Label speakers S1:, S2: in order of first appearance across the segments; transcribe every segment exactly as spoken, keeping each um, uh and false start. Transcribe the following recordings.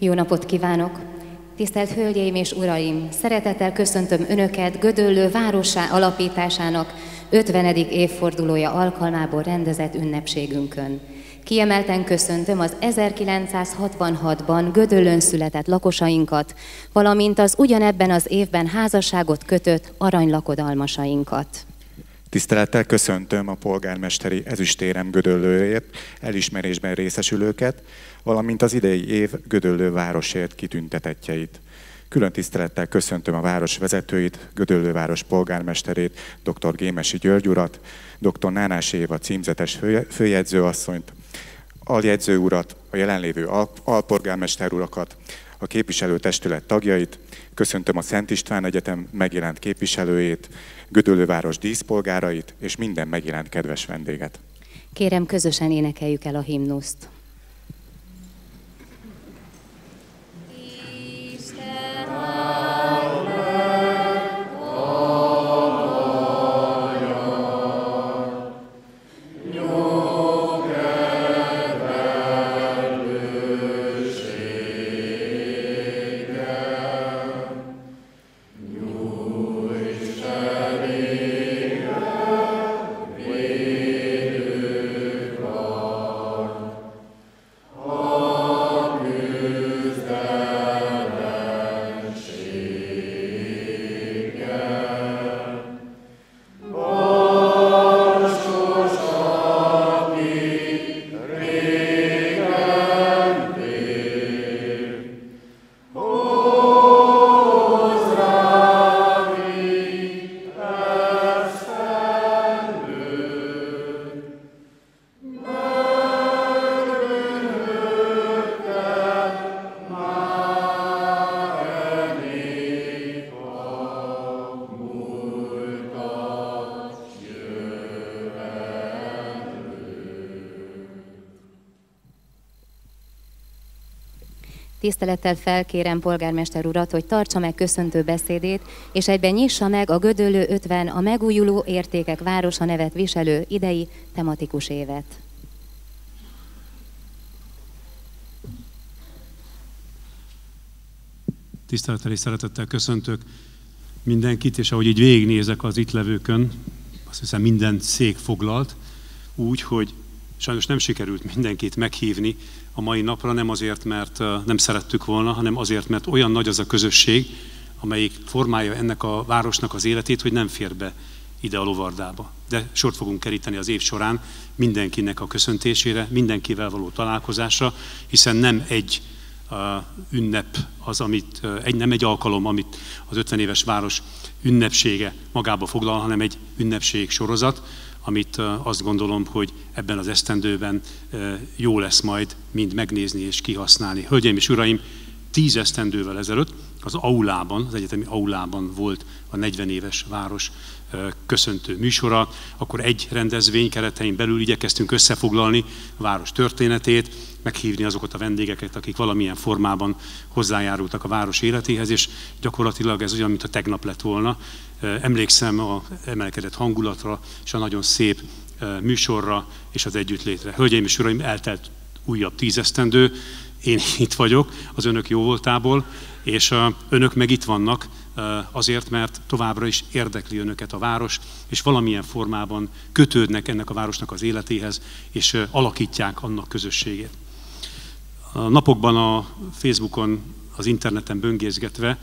S1: Jó napot kívánok! Tisztelt Hölgyeim és Uraim! Szeretettel köszöntöm Önöket Gödöllő várossá alapításának ötvenedik évfordulója alkalmából rendezett ünnepségünkön. Kiemelten köszöntöm az ezerkilencszázhatvanhatban Gödöllőn született lakosainkat, valamint az ugyanebben az évben házasságot kötött aranylakodalmasainkat.
S2: Tisztelettel köszöntöm a polgármesteri ezüstérem Gödöllőért elismerésben részesülőket, valamint az idei év Gödöllő városért kitüntetettjeit. Külön tisztelettel köszöntöm a város vezetőit, Gödöllő város polgármesterét, dr. Gémesi György urat, dr. Nánás Éva címzetes főjegyzőasszonyt, aljegyző urat, a jelenlévő al alpolgármester urakat, a képviselőtestület tagjait, köszöntöm a Szent István Egyetem megjelent képviselőjét, Gödöllő város díszpolgárait és minden megjelent kedves vendéget.
S1: Kérem, közösen énekeljük el a himnuszt. Tisztelettel felkérem polgármester urat, hogy tartsa meg köszöntő beszédét, és egyben nyissa meg a Gödöllő ötven a megújuló értékek városa nevet viselő idei tematikus évet.
S3: Tisztelettel és szeretettel köszöntök mindenkit, és ahogy így végignézek az itt levőkön, azt hiszem minden szék foglalt, úgy, hogy sajnos nem sikerült mindenkit meghívni a mai napra, nem azért, mert nem szerettük volna, hanem azért, mert olyan nagy az a közösség, amelyik formálja ennek a városnak az életét, hogy nem fér be ide a lovardába. De sort fogunk keríteni az év során mindenkinek a köszöntésére, mindenkivel való találkozásra, hiszen nem egy uh, ünnep az, amit, uh, egy, nem egy alkalom, amit az ötven éves város ünnepsége magába foglal, hanem egy ünnepség sorozat, amit azt gondolom, hogy ebben az esztendőben jó lesz majd mind megnézni és kihasználni. Hölgyeim és uraim, tíz esztendővel ezelőtt az aulában, az egyetemi aulában volt a negyven éves város köszöntő műsora, akkor egy rendezvény keretein belül igyekeztünk összefoglalni a város történetét, meghívni azokat a vendégeket, akik valamilyen formában hozzájárultak a város életéhez, és gyakorlatilag ez olyan, mint a tegnap lett volna. Emlékszem az emelkedett hangulatra, és a nagyon szép műsorra és az együttlétre. Hölgyeim és uraim, eltelt újabb tíz esztendő, én itt vagyok az önök jóvoltából, és önök meg itt vannak azért, mert továbbra is érdekli önöket a város, és valamilyen formában kötődnek ennek a városnak az életéhez, és alakítják annak közösségét. A napokban a Facebookon, az interneten böngészgetve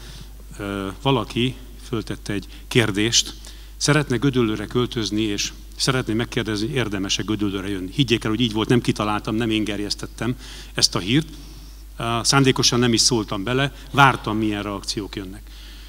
S3: valaki föltette egy kérdést, szeretne Gödöllőre költözni, és szeretném megkérdezni, hogy érdemes-e Gödöllőre jönni. Higgyék el, hogy így volt, nem kitaláltam, nem én gerjesztettem ezt a hírt. Szándékosan nem is szóltam bele, vártam, milyen reakciók jönnek.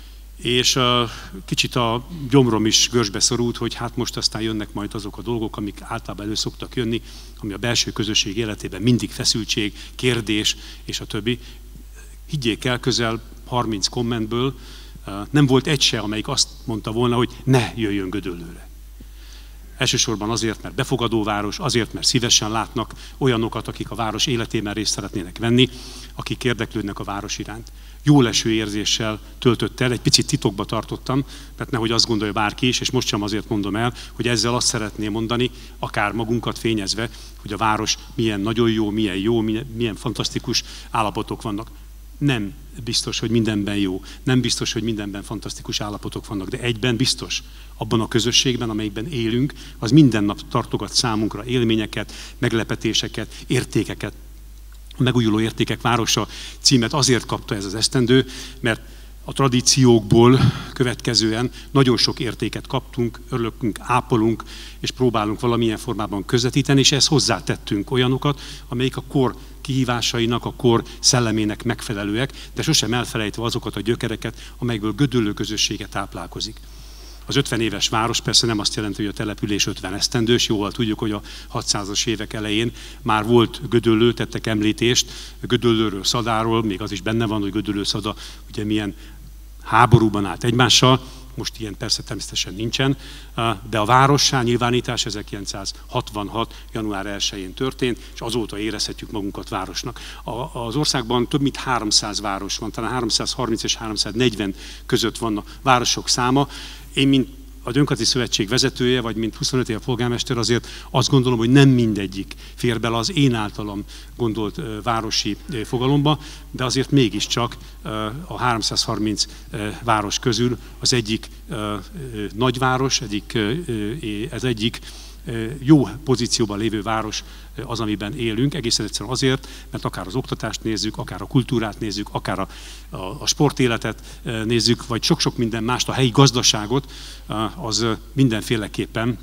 S3: És kicsit a gyomrom is görcsbe szorult, hogy hát most aztán jönnek majd azok a dolgok, amik általában elő szoktak jönni, ami a belső közösség életében mindig feszültség, kérdés és a többi. Higgyék el, közel harminc kommentből nem volt egy se, amelyik azt mondta volna, hogy ne jöjjön Gödöllőre. Elsősorban azért, mert befogadó város, azért, mert szívesen látnak olyanokat, akik a város életében részt szeretnének venni, akik érdeklődnek a város iránt. Jóleső érzéssel töltött el, egy picit titokba tartottam, mert nehogy azt gondolja bárki is, és most sem azért mondom el, hogy ezzel azt szeretném mondani, akár magunkat fényezve, hogy a város milyen nagyon jó, milyen jó, milyen, milyen fantasztikus állapotok vannak. nem biztos, hogy mindenben jó, nem biztos, hogy mindenben fantasztikus állapotok vannak, de egyben biztos, abban a közösségben, amelyikben élünk, az minden nap tartogat számunkra élményeket, meglepetéseket, értékeket. A Megújuló Értékek Városa címet azért kapta ez az esztendő, mert a tradíciókból következően nagyon sok értéket kaptunk, örülünk, ápolunk, és próbálunk valamilyen formában közvetíteni, és ehhez hozzátettünk olyanokat, amelyik a kor kihívásainak, a kor szellemének megfelelőek, de sosem elfelejtve azokat a gyökereket, amelyekből Gödöllő közössége táplálkozik. Az ötven éves város persze nem azt jelenti, hogy a település ötven esztendős, jóval tudjuk, hogy a hatszázas évek elején már volt Gödöllő, tettek említést, Gödöllőről, Szadáról, még az is benne van, hogy Gödöllő, Szada ugye milyen háborúban állt egymással, most ilyen persze természetesen nincsen, de a várossá nyilvánítás ezerkilencszázhatvanhat. január elsején történt, és azóta érezhetjük magunkat városnak. Az országban több mint háromszáz város van, talán háromszázharminc és háromszáznegyven között van a városok száma. Én, mint a Gyöngyközi Szövetség vezetője, vagy mint huszonöt éve polgármester, azért azt gondolom, hogy nem mindegyik fér bele az én általam gondolt városi fogalomba, de azért mégiscsak a háromszázharminc város közül az egyik nagyváros, egyik, ez egyik jó pozícióban lévő város az, amiben élünk, egészen egyszerűen azért, mert akár az oktatást nézzük, akár a kultúrát nézzük, akár a, a, a sportéletet nézzük, vagy sok-sok minden mást, a helyi gazdaságot, az mindenféleképpen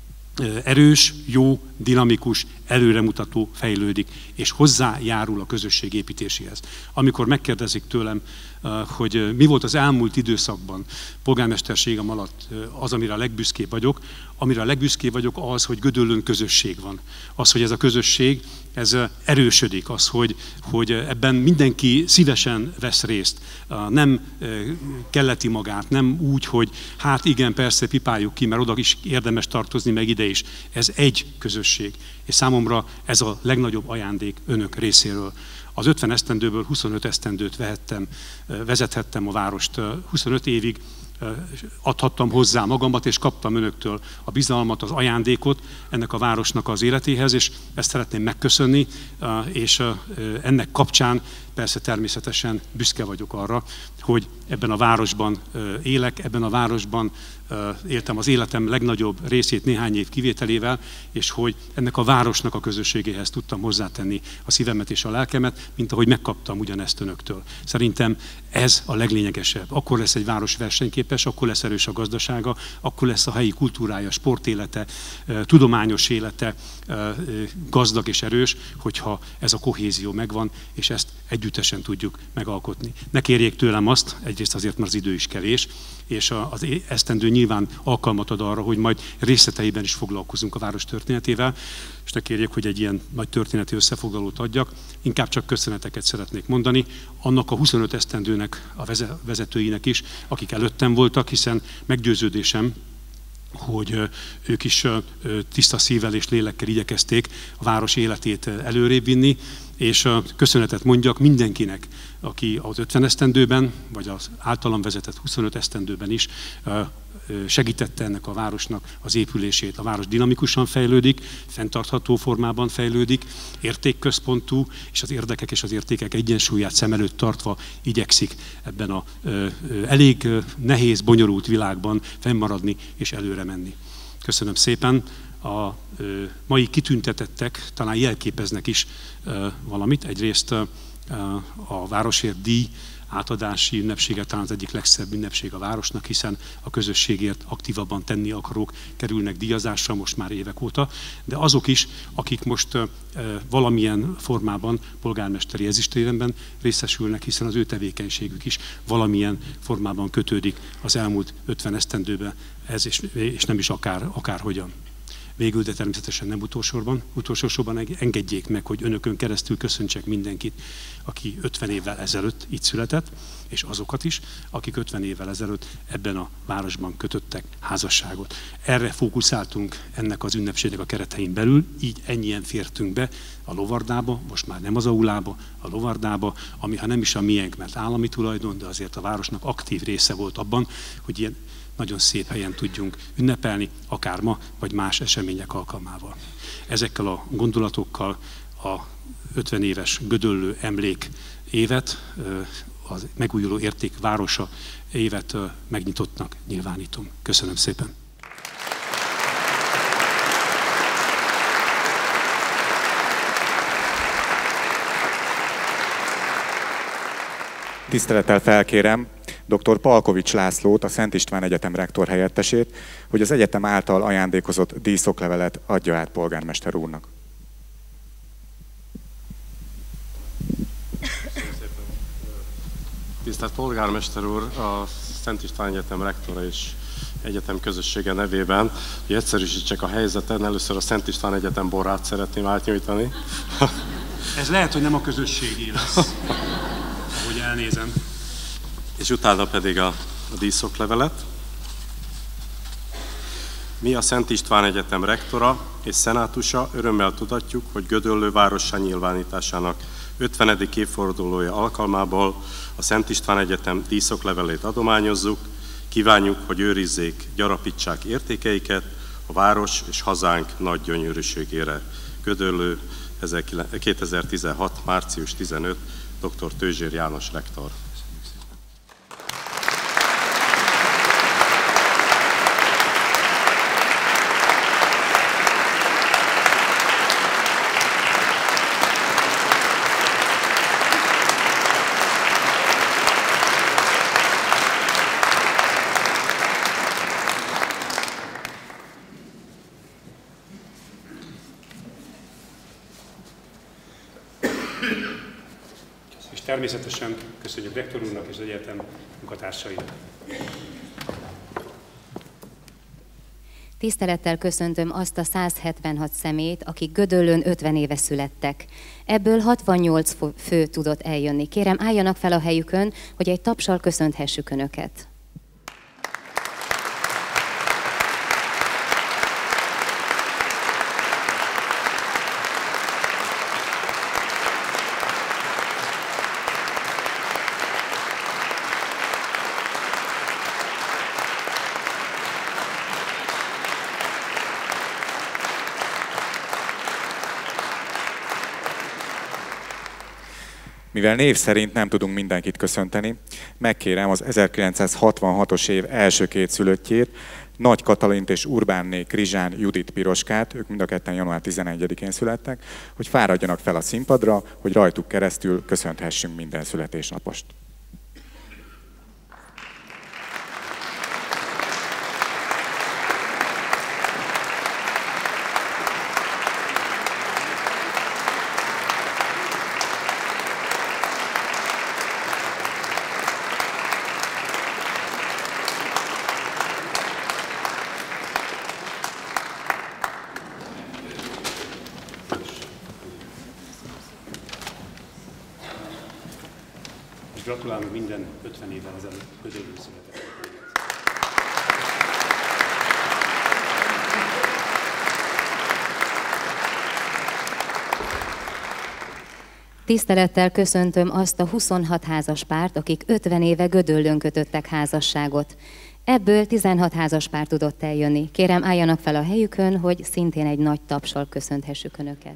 S3: erős, jó, dinamikus, előremutató, fejlődik, és hozzájárul a közösség építéséhez. Amikor megkérdezik tőlem, hogy mi volt az elmúlt időszakban polgármesterségem alatt az, amire a legbüszkébb vagyok, amire a legbüszkébb vagyok az, hogy Gödöllőn közösség van. Az, hogy ez a közösség, ez erősödik, az, hogy, hogy ebben mindenki szívesen vesz részt. Nem kelleti magát, nem úgy, hogy hát igen, persze pipáljuk ki, mert oda is érdemes tartozni, meg ide is. Ez egy közösség. És számomra ez a legnagyobb ajándék önök részéről. Az ötven esztendőből huszonöt esztendőt vehettem, vezethettem a várost. huszonöt évig adhattam hozzá magamat, és kaptam önöktől a bizalmat, az ajándékot ennek a városnak az életéhez, és ezt szeretném megköszönni, és ennek kapcsán persze természetesen büszke vagyok arra, hogy ebben a városban élek, ebben a városban éltem az életem legnagyobb részét néhány év kivételével, és hogy ennek a városnak a közösségéhez tudtam hozzátenni a szívemet és a lelkemet, mint ahogy megkaptam ugyanezt önöktől. Szerintem ez a leglényegesebb. Akkor lesz egy város versenyképes, akkor lesz erős a gazdasága, akkor lesz a helyi kultúrája, sportélete, tudományos élete gazdag és erős, hogyha ez a kohézió megvan, és ezt együttesen tudjuk megalkotni. Ne kérjék tőlem azt, egyrészt azért, mert az idő is kevés, és az esztendő nyilván alkalmat ad arra, hogy majd részleteiben is foglalkozunk a város történetével, és ne kérjék, hogy egy ilyen nagy történeti összefoglalót adjak, inkább csak köszöneteket szeretnék mondani, annak a huszonöt esztendőnek, a vezetőinek is, akik előttem voltak, hiszen meggyőződésem, hogy ők is tiszta szívvel és lélekkel igyekezték a város életét előrébb vinni, és köszönetet mondjak mindenkinek, aki az ötven esztendőben, vagy az általam vezetett huszonöt esztendőben is segítette ennek a városnak az épülését. A város dinamikusan fejlődik, fenntartható formában fejlődik, értékközpontú, és az érdekek és az értékek egyensúlyát szem előtt tartva igyekszik ebben a elég nehéz, bonyolult világban fennmaradni és előre menni. Köszönöm szépen. A mai kitüntetettek talán jelképeznek is valamit. Egyrészt a Városért díj átadási ünnepsége talán az egyik legszebb ünnepség a városnak, hiszen a közösségért aktívabban tenni akarók kerülnek díjazásra most már évek óta, de azok is, akik most valamilyen formában polgármesteri ezüstéremben részesülnek, hiszen az ő tevékenységük is valamilyen formában kötődik az elmúlt ötven esztendőbe, ez és, és nem is akár, akárhogyan. Végül, de természetesen nem utolsóban, utolsó sorban engedjék meg, hogy önökön keresztül köszöntsek mindenkit, aki ötven évvel ezelőtt itt született, és azokat is, akik ötven évvel ezelőtt ebben a városban kötöttek házasságot. Erre fókuszáltunk ennek az ünnepségnek a keretein belül, így ennyien fértünk be a Lovardába, most már nem az aulába, a Lovardába, ami ha nem is a miénk, mert állami tulajdon, de azért a városnak aktív része volt abban, hogy ilyen nagyon szép helyen tudjunk ünnepelni, akár ma, vagy más események alkalmával. Ezekkel a gondolatokkal a ötven éves Gödöllő emlék évet, az megújuló érték városa évet megnyitottnak nyilvánítom. Köszönöm szépen!
S2: Tisztelettel felkérem dr. Palkovics Lászlót, a Szent István Egyetem rektor helyettesét, hogy az egyetem által ajándékozott díszoklevelet adja át polgármester úrnak.
S4: Tisztelt polgármester úr, a Szent István Egyetem rektora és egyetem közössége nevében, hogy egyszerűsítsek a helyzeten, először a Szent István Egyetem borrát szeretném átnyújtani.
S3: Ez lehet, hogy nem a közösségé lesz, ahogy elnézem.
S4: És utána pedig a, a díszoklevelet. Mi a Szent István Egyetem rektora és szenátusa örömmel tudatjuk, hogy Gödöllő várossá nyilvánításának ötvenedik évfordulója alkalmából a Szent István Egyetem díszoklevelét adományozzuk, kívánjuk, hogy őrizzék, gyarapítsák értékeiket a város és hazánk nagy gyönyörűségére. Gödöllő, kétezer-tizenhat. március tizenötödike. dr. Tőzsér János rektor.
S3: És természetesen köszönjük rektor úrnak és az egyetem munkatársainak.
S1: Tisztelettel köszöntöm azt a száz hetvenhat személyt, akik Gödöllőn ötven éve születtek. Ebből hatvannyolc fő tudott eljönni. Kérem, álljanak fel a helyükön, hogy egy tapssal köszönthessük Önöket.
S2: Mivel név szerint nem tudunk mindenkit köszönteni, megkérem az ezerkilencszázhatvanhatos év első két szülöttjét, Nagy Katalint és Urbánné Krizsán Judit Piroskát, ők mind a ketten január tizenegyedikén születtek, hogy fáradjanak fel a színpadra, hogy rajtuk keresztül köszönthessünk minden születésnapost.
S3: Gratulálunk minden ötven évvel ezelőtt Gödöllőn született.
S1: Tisztelettel köszöntöm azt a huszonhat házaspárt, akik ötven éve Gödöllőn kötöttek házasságot. Ebből tizenhat házaspár tudott eljönni. Kérem, álljanak fel a helyükön, hogy szintén egy nagy tapssal köszönthessük Önöket.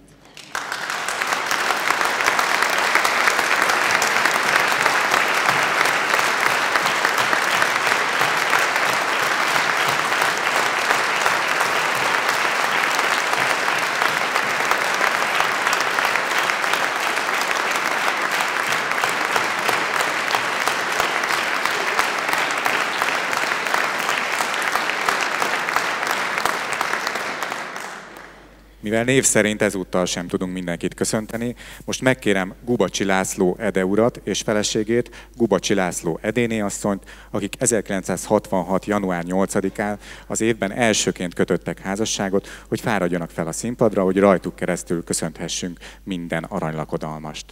S2: Mivel név szerint ezúttal sem tudunk mindenkit köszönteni, most megkérem Gubacsi László Ede urat és feleségét, Gubacsi László Edéné asszonyt, akik ezerkilencszázhatvanhat. január nyolcadikán az évben elsőként kötöttek házasságot, hogy fáradjanak fel a színpadra, hogy rajtuk keresztül köszönthessünk minden aranylakodalmast.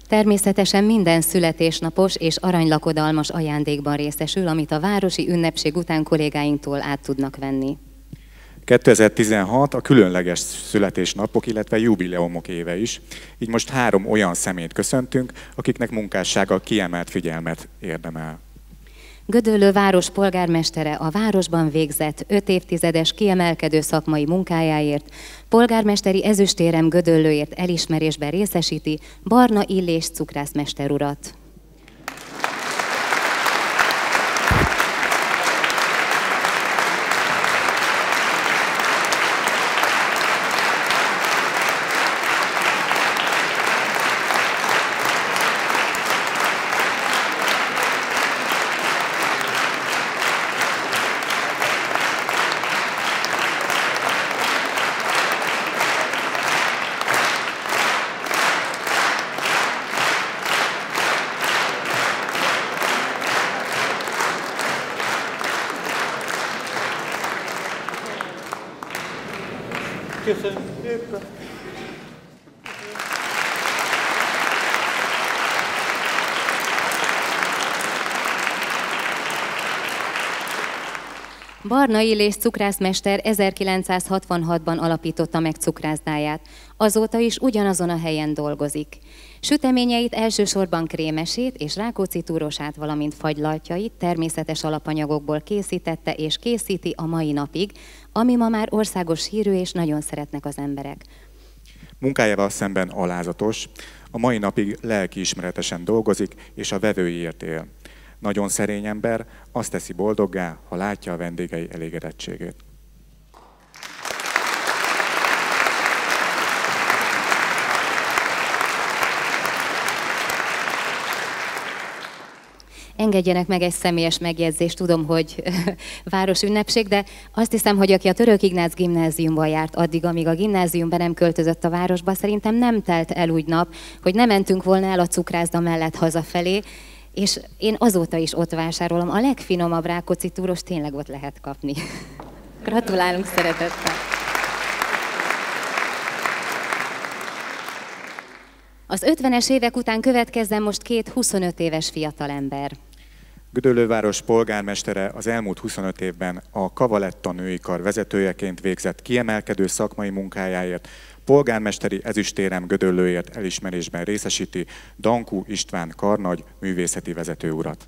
S1: Természetesen minden születésnapos és aranylakodalmas ajándékban részesül, amit a városi ünnepség után kollégáinktól át tudnak venni.
S2: kétezer-tizenhat a különleges születésnapok, illetve jubileumok éve is. Így most három olyan személyt köszöntünk, akiknek munkássága kiemelt figyelmet érdemel.
S1: Gödöllő város polgármestere a városban végzett öt évtizedes kiemelkedő szakmai munkájáért, polgármesteri ezüstérem Gödöllőért elismerésben részesíti Barna Illés cukrászmester urat.
S5: Köszönöm szépen!
S1: Barna Illés cukrászmester ezerkilencszázhatvanhatban alapította meg cukrászdáját, azóta is ugyanazon a helyen dolgozik. Süteményeit elsősorban krémesét és Rákóczi túrosát, valamint fagylaltjait természetes alapanyagokból készítette és készíti a mai napig, ami ma már országos hírű és nagyon szeretnek az emberek.
S2: Munkájával szemben alázatos, a mai napig lelkiismeretesen dolgozik és a vevőiért él. Nagyon szerény ember, azt teszi boldoggá, ha látja a vendégei elégedettségét.
S1: Engedjenek meg egy személyes megjegyzést, tudom, hogy városünnepség, de azt hiszem, hogy aki a Török Ignác gimnáziumban járt addig, amíg a gimnázium be nem költözött a városba, szerintem nem telt el úgy nap, hogy nem mentünk volna el a cukrászda mellett hazafelé, és én azóta is ott vásárolom. A legfinomabb Rákóczi túros tényleg ott lehet kapni. Gratulálunk szeretettel! Az ötvenes évek után következzen most két huszonöt éves fiatalember.
S2: Gödöllőváros polgármestere az elmúlt huszonöt évben a Kavaletta női kar vezetőjeként végzett kiemelkedő szakmai munkájáért, polgármesteri ezüstérem Gödöllőért elismerésben részesíti Dankó István karnagy művészeti vezető urat.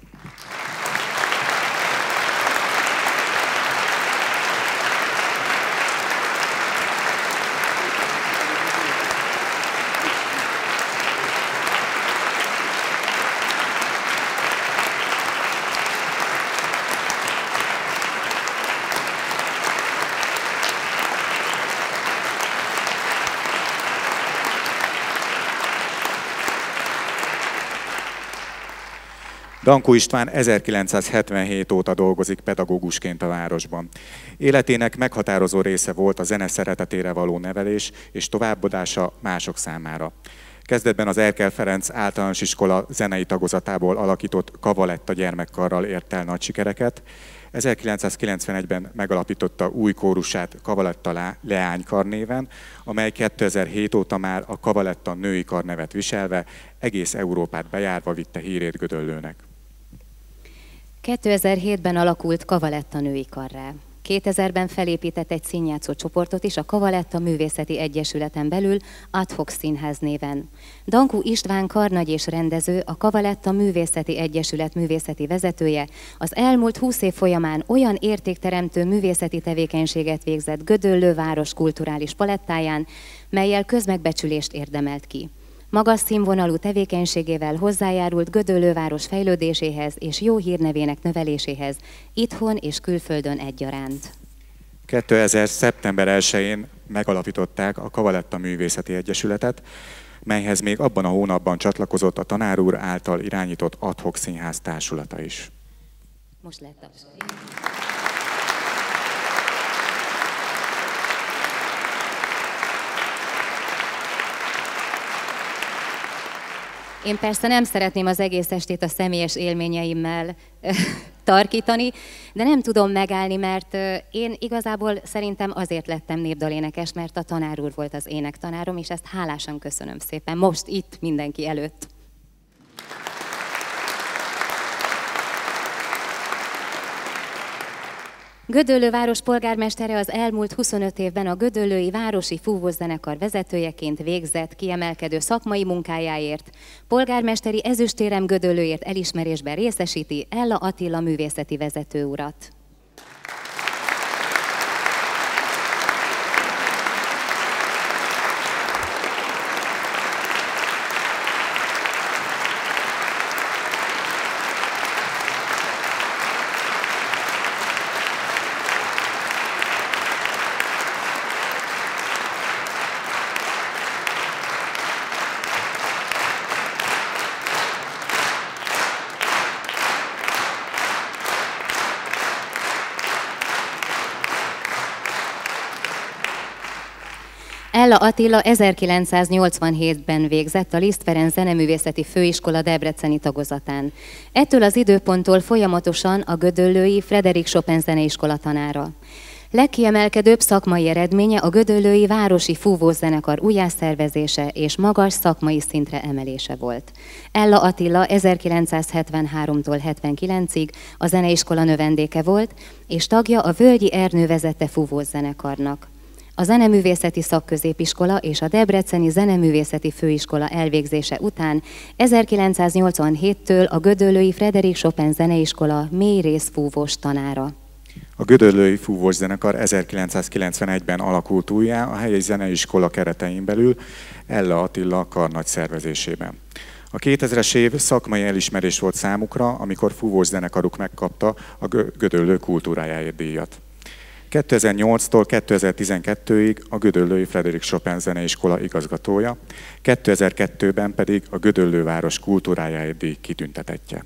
S2: Dankó István ezerkilencszázhetvenhét óta dolgozik pedagógusként a városban. Életének meghatározó része volt a zene szeretetére való nevelés és továbbadása mások számára. Kezdetben az Erkel Ferenc általános iskola zenei tagozatából alakított Kavaletta gyermekkarral ért el nagy sikereket. ezerkilencszázkilencvenegyben megalapította új kórusát Kavaletta Leánykar néven, amely kétezer-hét óta már a Kavaletta női kar nevet viselve egész Európát bejárva vitte hírét Gödöllőnek.
S1: kétezer-hétben alakult Kavaletta női karrá. kétezerben felépített egy színjátszó csoportot is a Kavaletta Művészeti Egyesületen belül Ad hoc Színház néven. Dankó István karnagy és rendező, a Kavaletta Művészeti Egyesület művészeti vezetője, az elmúlt húsz év folyamán olyan értékteremtő művészeti tevékenységet végzett Gödöllő város kulturális palettáján, mellyel közmegbecsülést érdemelt ki. Magas színvonalú tevékenységével hozzájárult Gödöllő város fejlődéséhez és jó hírnevének növeléséhez, itthon és külföldön egyaránt.
S2: kétezer. szeptember elsején megalapították a Kavaletta Művészeti Egyesületet, melyhez még abban a hónapban csatlakozott a tanár úr által irányított Ad hoc Színház társulata is.
S1: Most lehet tapsolni. Én persze nem szeretném az egész estét a személyes élményeimmel tarkítani, de nem tudom megállni, mert én igazából szerintem azért lettem népdalénekes, mert a tanár úr volt az énektanárom, és ezt hálásan köszönöm szépen, most itt mindenki előtt. Gödöllő város polgármestere az elmúlt huszonöt évben a Gödöllői Városi Fúvószenekar vezetőjeként végzett kiemelkedő szakmai munkájáért. Polgármesteri ezüstérem Gödöllőért elismerésben részesíti Ella Attila művészeti vezető urat. Ella Attila ezerkilencszáznyolcvanhétben végzett a Liszt Ferenc Zeneművészeti Főiskola debreceni tagozatán. Ettől az időponttól folyamatosan a gödöllői Frédéric Chopin Zeneiskola tanára. Legkiemelkedőbb szakmai eredménye a Gödöllői Városi Fúvószenekar újjászervezése és magas szakmai szintre emelése volt. Ella Attila ezerkilencszázhetvenháromtól hetvenkilencig a zeneiskola növendéke volt, és tagja a Völgyi Ernő vezette Fúvószenekarnak. A Zeneművészeti Szakközépiskola és a Debreceni Zeneművészeti Főiskola elvégzése után ezerkilencszáznyolcvanhéttől a Gödöllői Frédéric Chopin Zeneiskola mélyrész fúvós tanára.
S2: A Gödöllői Fúvós Zenekar ezerkilencszázkilencvenegyben alakult újjá a helyi zeneiskola keretein belül Ella Attila karnagy szervezésében. A kétezres év szakmai elismerés volt számukra, amikor fúvós zenekaruk megkapta a Gödöllő kultúrájáért díjat. kétezer-nyolctól kétezer-tizenkettőig a Gödöllői Frédéric Chopin Zeneiskola igazgatója, kétezer-kettőben pedig a Gödöllő város kultúrájáért díj kitüntetettje.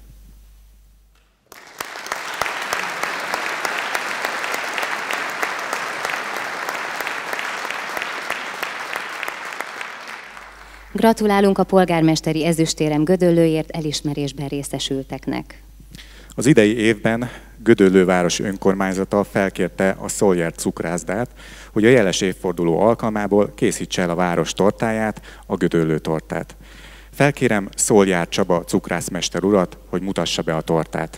S1: Gratulálunk a polgármesteri ezüstérem Gödöllőért elismerésben részesülteknek.
S2: Az idei évben Gödöllő város önkormányzata felkérte a Szolyer cukrászdát, hogy a jeles évforduló alkalmából készítse el a város tortáját, a Gödöllő tortát. Felkérem Szolyer Csaba cukrászmester urat, hogy mutassa be a tortát.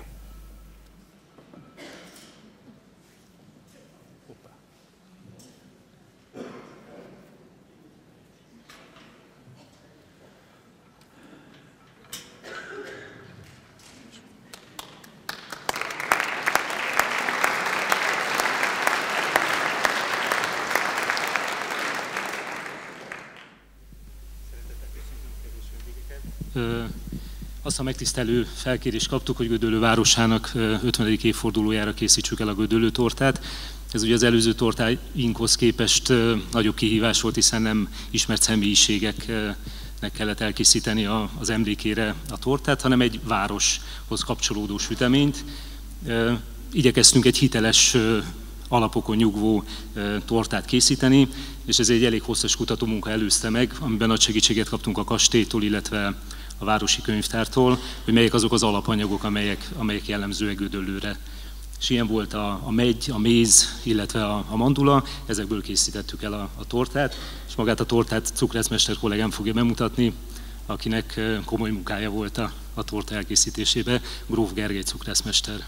S6: Azt a megtisztelő felkérést kaptuk, hogy Gödöllő városának ötvenedik évfordulójára készítsük el a Gödöllő tortát. Ez ugye az előző tortáinkhoz képest nagyobb kihívás volt, hiszen nem ismert személyiségeknek kellett elkészíteni az emlékére a tortát, hanem egy városhoz kapcsolódó süteményt. Igyekeztünk egy hiteles alapokon nyugvó tortát készíteni, és ez egy elég hosszas kutatómunka előzte meg, amiben nagy segítséget kaptunk a kastélytól, illetve a városi könyvtártól, hogy melyek azok az alapanyagok, amelyek, amelyek jellemzőek Gödöllőre. És ilyen volt a, a megy, a méz, illetve a, a mandula, ezekből készítettük el a, a tortát, és magát a tortát cukrászmester kollégám fogja bemutatni, akinek komoly munkája volt a, a torta elkészítésébe, Gróf Gergely cukrászmester.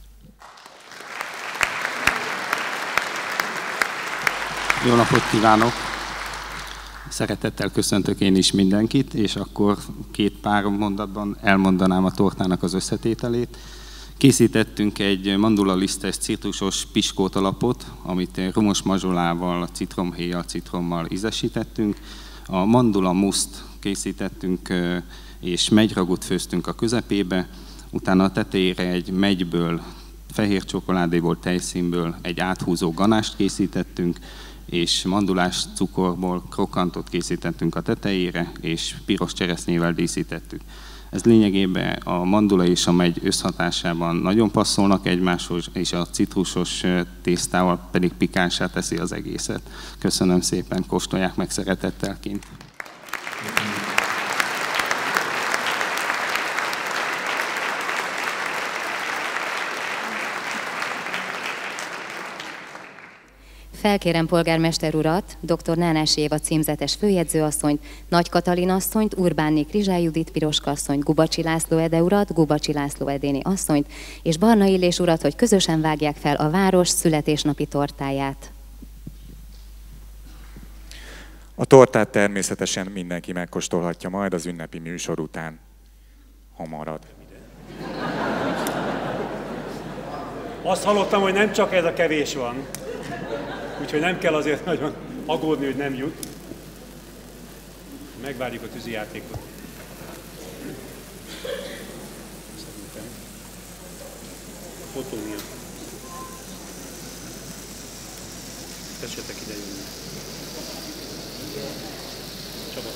S7: Jó napot kívánok! Szeretettel köszöntök én is mindenkit, és akkor két pár mondatban elmondanám a tortának az összetételét. Készítettünk egy mandulalisztes citrusos piskót alapot, amit rumos mazsolával, citromhéjjal, citrommal ízesítettünk. A mandula muszt készítettünk, és megyragút főztünk a közepébe. Utána a tetejére egy megyből, fehér csokoládéból, tejszínből egy áthúzó ganást készítettünk, és mandulás cukorból krokantot készítettünk a tetejére, és piros cseresznyével díszítettük. Ez lényegében a mandula és a megy összhatásában nagyon passzolnak egymáshoz, és a citrusos tésztával pedig pikánsá teszi az egészet. Köszönöm szépen, kóstolják meg szeretettel kint.
S1: felkérem polgármester urat, dr. Nánási Éva címzetes főjegyzőasszonyt, Nagy Katalin asszonyt, Urbánné Krizsá Judit Piroska asszonyt, Gubacsi László Ede urat, Gubacsi László Edéni asszonyt, és Barna Illés urat, hogy közösen vágják fel a város születésnapi tortáját.
S2: A tortát természetesen mindenki megkóstolhatja majd az ünnepi műsor után, ha marad.
S3: Azt hallottam, hogy nem csak ez a kevés van, úgyhogy nem kell azért nagyon aggódni, hogy nem jut. Megvárjuk a tűzijátékot. Szerintem. A fotó miatt. Tessetek ide jönni. Csaba.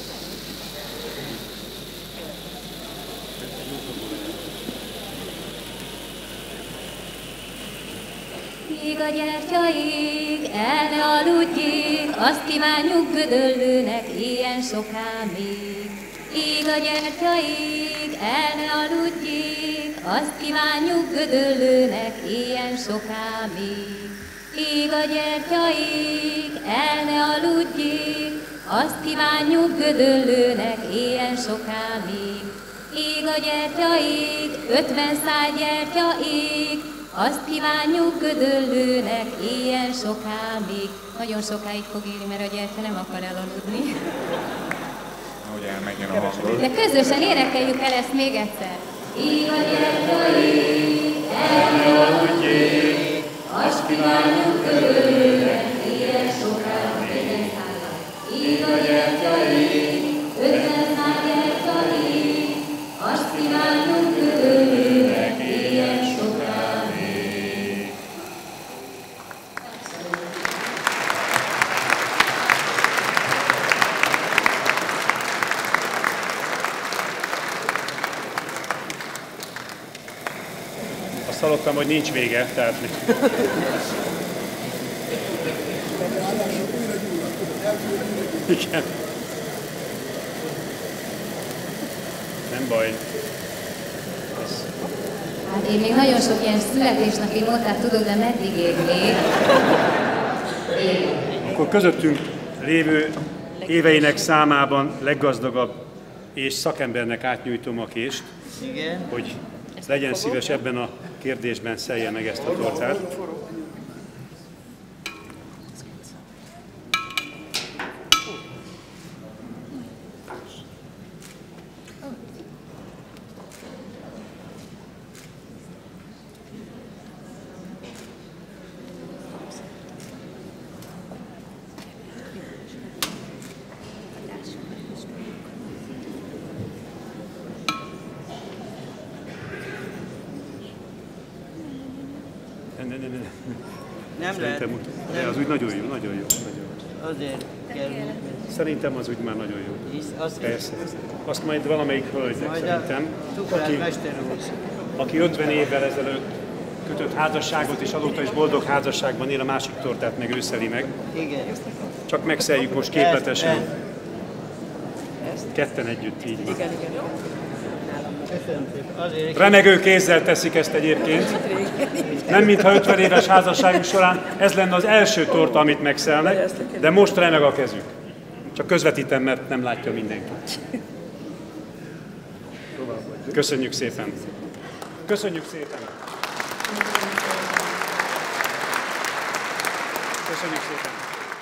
S1: Míg a gyertyaig el ne aludjék, azt kívánjuk Gödöllőnek ilyen sokáig. Íg a gyertyaig el ne aludjék, azt kívánjuk Gödöllőnek ilyen sokáig. Íg a gyertyaig el ne aludjék, azt kívánjuk Gödöllőnek ilyen sokáig. Íg a gyertyaig, ötven száj gyertyaig, azt kívánjuk Gödöllőnek ilyen sokáig. Nagyon sokáig fog élni, mert a gyertya nem akar elaludni.
S2: Ahogy elmenjen a hangról.
S1: De közösen énekeljük el ezt még egyszer. Íg a gyertyaig, el ne aludjék, azt kívánjuk Gödöllőnek ilyen sokáig. Íg a gyertyaig, ötven száj gyertyaig, azt kívánjuk Gödöllőnek ilyen sokáig.
S3: Azt hallottam, hogy nincs vége, tehát... Igen. Nem baj. Ez...
S1: Hát én még nagyon sok ilyen születésnapi nótát tudok, de meddig ér még?
S3: Akkor közöttünk lévő éveinek számában leggazdagabb és szakembernek átnyújtom a kést,
S5: Igen.
S3: hogy legyen szíves ebben a kérdésben szelje meg ezt a tortát. Ne, ne, ne, ne.
S5: Nem
S3: Szerintem
S5: lehet.
S3: úgy, de az úgy nagyon jó, nagyon jó. Nagyon jó.
S5: Azért kell.
S3: Szerintem az úgy már nagyon jó.
S5: Hisz, azt
S3: Persze. Azt majd valamelyik hölgynek
S5: majd
S3: szerintem,
S5: a Cukrász
S3: aki,
S5: mester úr.
S3: aki ötven évvel ezelőtt kötött házasságot, és azóta is boldog házasságban él, a másik tortát meg őszeli meg.
S5: Igen.
S3: Csak megszeljük most képletesen.
S5: Ezt, ezt.
S3: Ketten együtt így.
S5: Igen, igen. Köszönöm szépen. Azért
S3: Remegő kézzel teszik ezt egyébként. Nem mintha ötven éves házasságunk során ez lenne az első torta, amit megszelnek, de most remeg a kezük. Csak közvetítem, mert nem látja mindenki. Köszönjük szépen. Köszönjük szépen. Köszönjük szépen.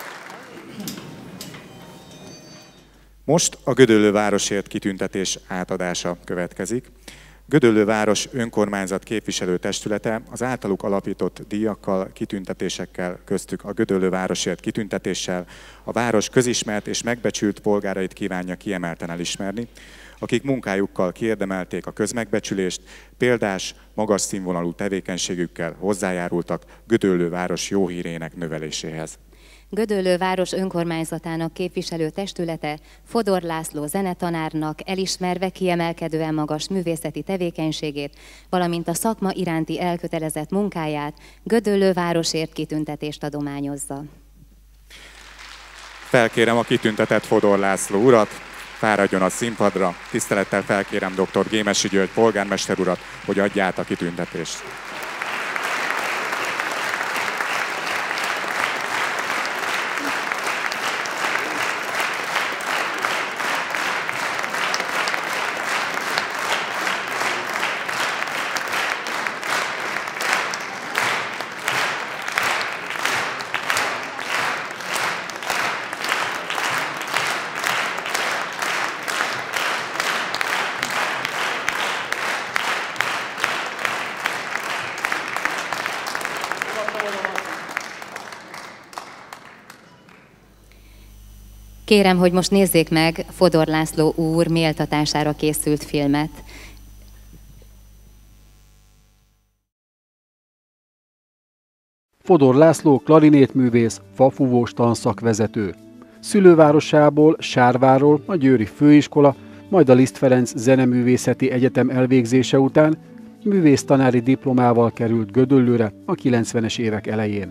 S2: Most a Gödöllő városért kitüntetés átadása következik. Gödöllő város önkormányzat képviselő testülete az általuk alapított díjakkal, kitüntetésekkel, köztük a Gödöllő városért kitüntetéssel a város közismert és megbecsült polgárait kívánja kiemelten elismerni, akik munkájukkal kiérdemelték a közmegbecsülést, példás, magas színvonalú tevékenységükkel hozzájárultak Gödöllő város jó hírének növeléséhez.
S1: Gödöllő város önkormányzatának képviselő testülete Fodor László zenetanárnak elismerve kiemelkedően magas művészeti tevékenységét, valamint a szakma iránti elkötelezett munkáját Gödöllő városért kitüntetést adományozza.
S2: Felkérem a kitüntetett Fodor László urat, fáradjon a színpadra. Tisztelettel felkérem dr. Gémesi György polgármester urat, hogy adja át a kitüntetést.
S1: Kérem, hogy most nézzék meg Fodor László úr méltatására készült filmet.
S8: Fodor László klarinétművész, fafúvós tanszakvezető. Szülővárosából, Sárváról a Győri Főiskola, majd a Liszt Ferenc Zeneművészeti Egyetem elvégzése után művésztanári diplomával került Gödöllőre a kilencvenes évek elején.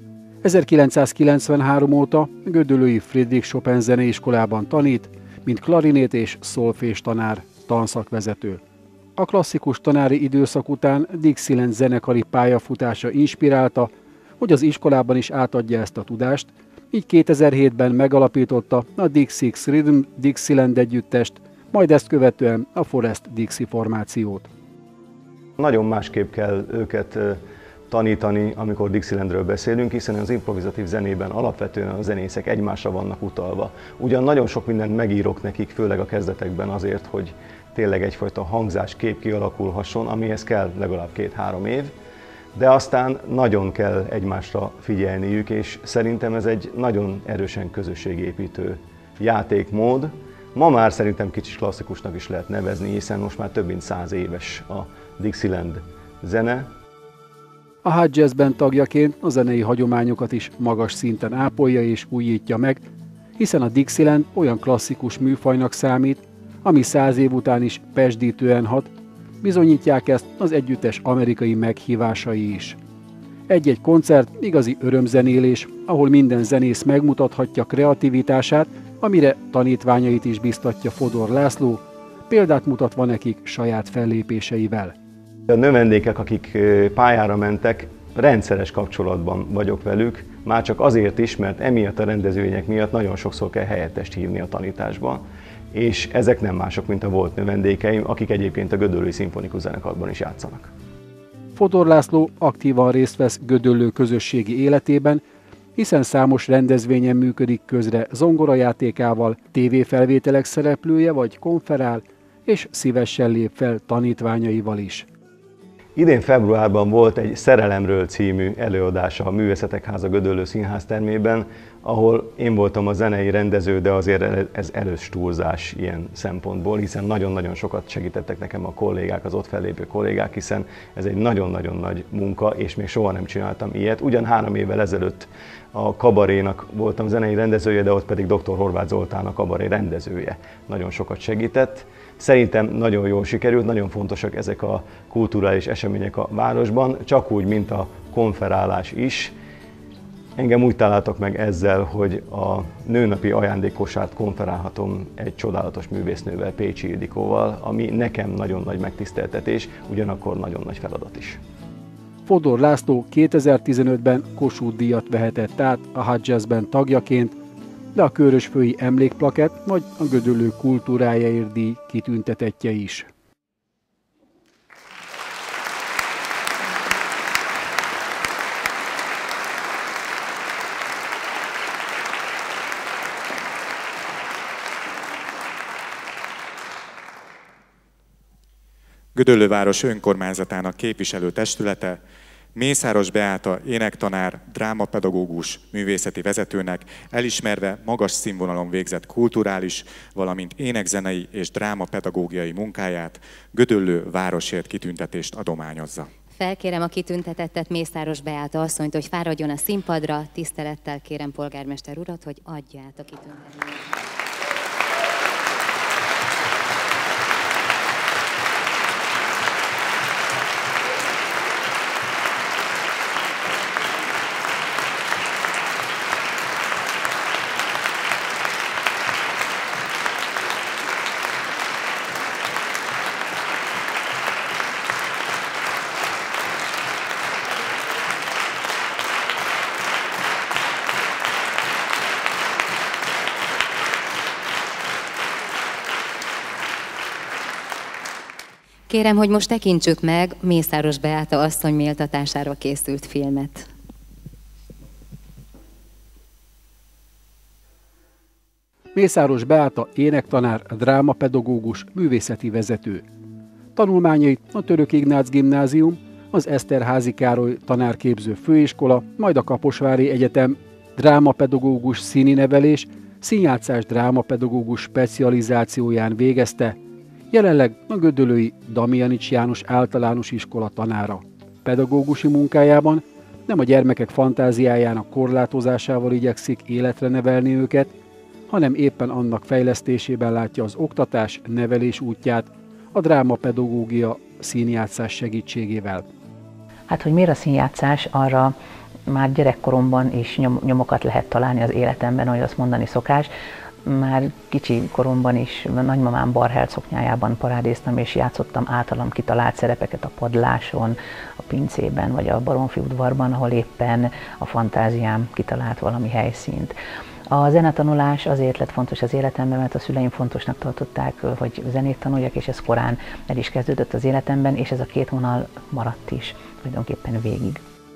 S8: ezerkilencszázkilencvenhárom óta gödöllői Friedrich Chopin Zeneiskolában tanít, mint klarinét és szolfés tanár, tanszakvezető. A klasszikus tanári időszak után Dixieland zenekari pályafutása inspirálta, hogy az iskolában is átadja ezt a tudást, így kétezer-hétben megalapította a Dixie X Rhythm Dixieland együttest, majd ezt követően a Forest Dixie formációt.
S9: Nagyon másképp kell őket tanítani, amikor Dixielandről beszélünk, hiszen az improvizatív zenében alapvetően a zenészek egymásra vannak utalva. Ugyan nagyon sok mindent megírok nekik, főleg a kezdetekben azért, hogy tényleg egyfajta hangzáskép kialakulhasson, amihez kell legalább két-három év, de aztán nagyon kell egymásra figyelniük, és szerintem ez egy nagyon erősen közösségépítő játékmód. Ma már szerintem kicsit klasszikusnak is lehet nevezni, hiszen most már több mint száz éves a Dixieland zene.
S8: A Hot Jazz Band tagjaként a zenei hagyományokat is magas szinten ápolja és újítja meg, hiszen a Dixieland olyan klasszikus műfajnak számít, ami száz év után is pezsdítően hat, bizonyítják ezt az együttes amerikai meghívásai is. Egy-egy koncert igazi örömzenélés, ahol minden zenész megmutathatja kreativitását, amire tanítványait is biztatja Fodor László, példát mutatva nekik saját fellépéseivel.
S9: A növendékek, akik pályára mentek, rendszeres kapcsolatban vagyok velük, már csak azért is, mert emiatt a rendezvények miatt nagyon sokszor kell helyettest hívni a tanításban, és ezek nem mások, mint a volt növendékeim, akik egyébként a Gödöllői Szimfonikus Zenekarban is játszanak.
S8: Fodor László aktívan részt vesz Gödöllő közösségi életében, hiszen számos rendezvényen működik közre zongorajátékával, tévéfelvételek szereplője vagy konferál, és szívesen lép fel tanítványaival is.
S9: Idén februárban volt egy Szerelemről című előadása a Művészetek Háza Gödöllő Színháztermében, ahol én voltam a zenei rendező, de azért ez erős túlzás ilyen szempontból, hiszen nagyon-nagyon sokat segítettek nekem a kollégák, az ott fellépő kollégák, hiszen ez egy nagyon-nagyon nagy munka, és még soha nem csináltam ilyet. Ugyan három évvel ezelőtt a Kabarénak voltam zenei rendezője, de ott pedig doktor Horváth Zoltán a Kabaré rendezője. Nagyon sokat segített. Szerintem nagyon jól sikerült, nagyon fontosak ezek a kulturális események a városban, csak úgy, mint a konferálás is. Engem úgy találtak meg ezzel, hogy a nőnapi ajándékkosárt konferálhatom egy csodálatos művésznővel, Pécsi Ildikóval, ami nekem nagyon nagy megtiszteltetés, ugyanakkor nagyon nagy feladat is.
S8: Fodor László kétezer-tizenötben Kossuth-díjat vehetett át a Hot Jazz Band tagjaként, de a Körösfői Emlékplakett vagy a Gödöllő kultúrájáért díj kitüntetettje is.
S2: Gödöllő város önkormányzatának képviselő testülete Mészáros Beáta énektanár, drámapedagógus, művészeti vezetőnek elismerve magas színvonalon végzett kulturális, valamint énekzenei és drámapedagógiai munkáját Gödöllő városért kitüntetést adományozza.
S1: Felkérem a kitüntetettet, Mészáros Beáta asszonyt, hogy fáradjon a színpadra. Tisztelettel kérem polgármester urat, hogy adja át a kitüntetést. Kérem, hogy most tekintsük meg Mészáros Beáta asszony méltatására készült filmet.
S8: Mészáros Beáta énektanár, drámapedagógus, művészeti vezető. Tanulmányait a Török Ignác Gimnázium, az Eszterházy Károly tanárképző főiskola, majd a Kaposvári Egyetem drámapedagógus színi nevelés, színjátszás drámapedagógus specializációján végezte, jelenleg a gödöllői Damjanics János Általános Iskola tanára. Pedagógusi munkájában nem a gyermekek fantáziájának korlátozásával igyekszik életre nevelni őket, hanem éppen annak fejlesztésében látja az oktatás, nevelés útját a drámapedagógia színjátszás segítségével.
S10: Hát, hogy miért a színjátszás, arra már gyerekkoromban is nyom, nyomokat lehet találni az életemben, ahogy azt mondani szokás. Már kicsi koromban is nagymamám barhelt szoknyájában parádéztam, és játszottam általam kitalált szerepeket a padláson, a pincében, vagy a Baromfi udvarban, ahol éppen a fantáziám kitalált valami helyszínt. A zenetanulás azért lett fontos az életemben, mert a szüleim fontosnak tartották, hogy zenét tanuljak, és ez korán el is kezdődött az életemben, és ez a két vonal maradt is tulajdonképpen végig.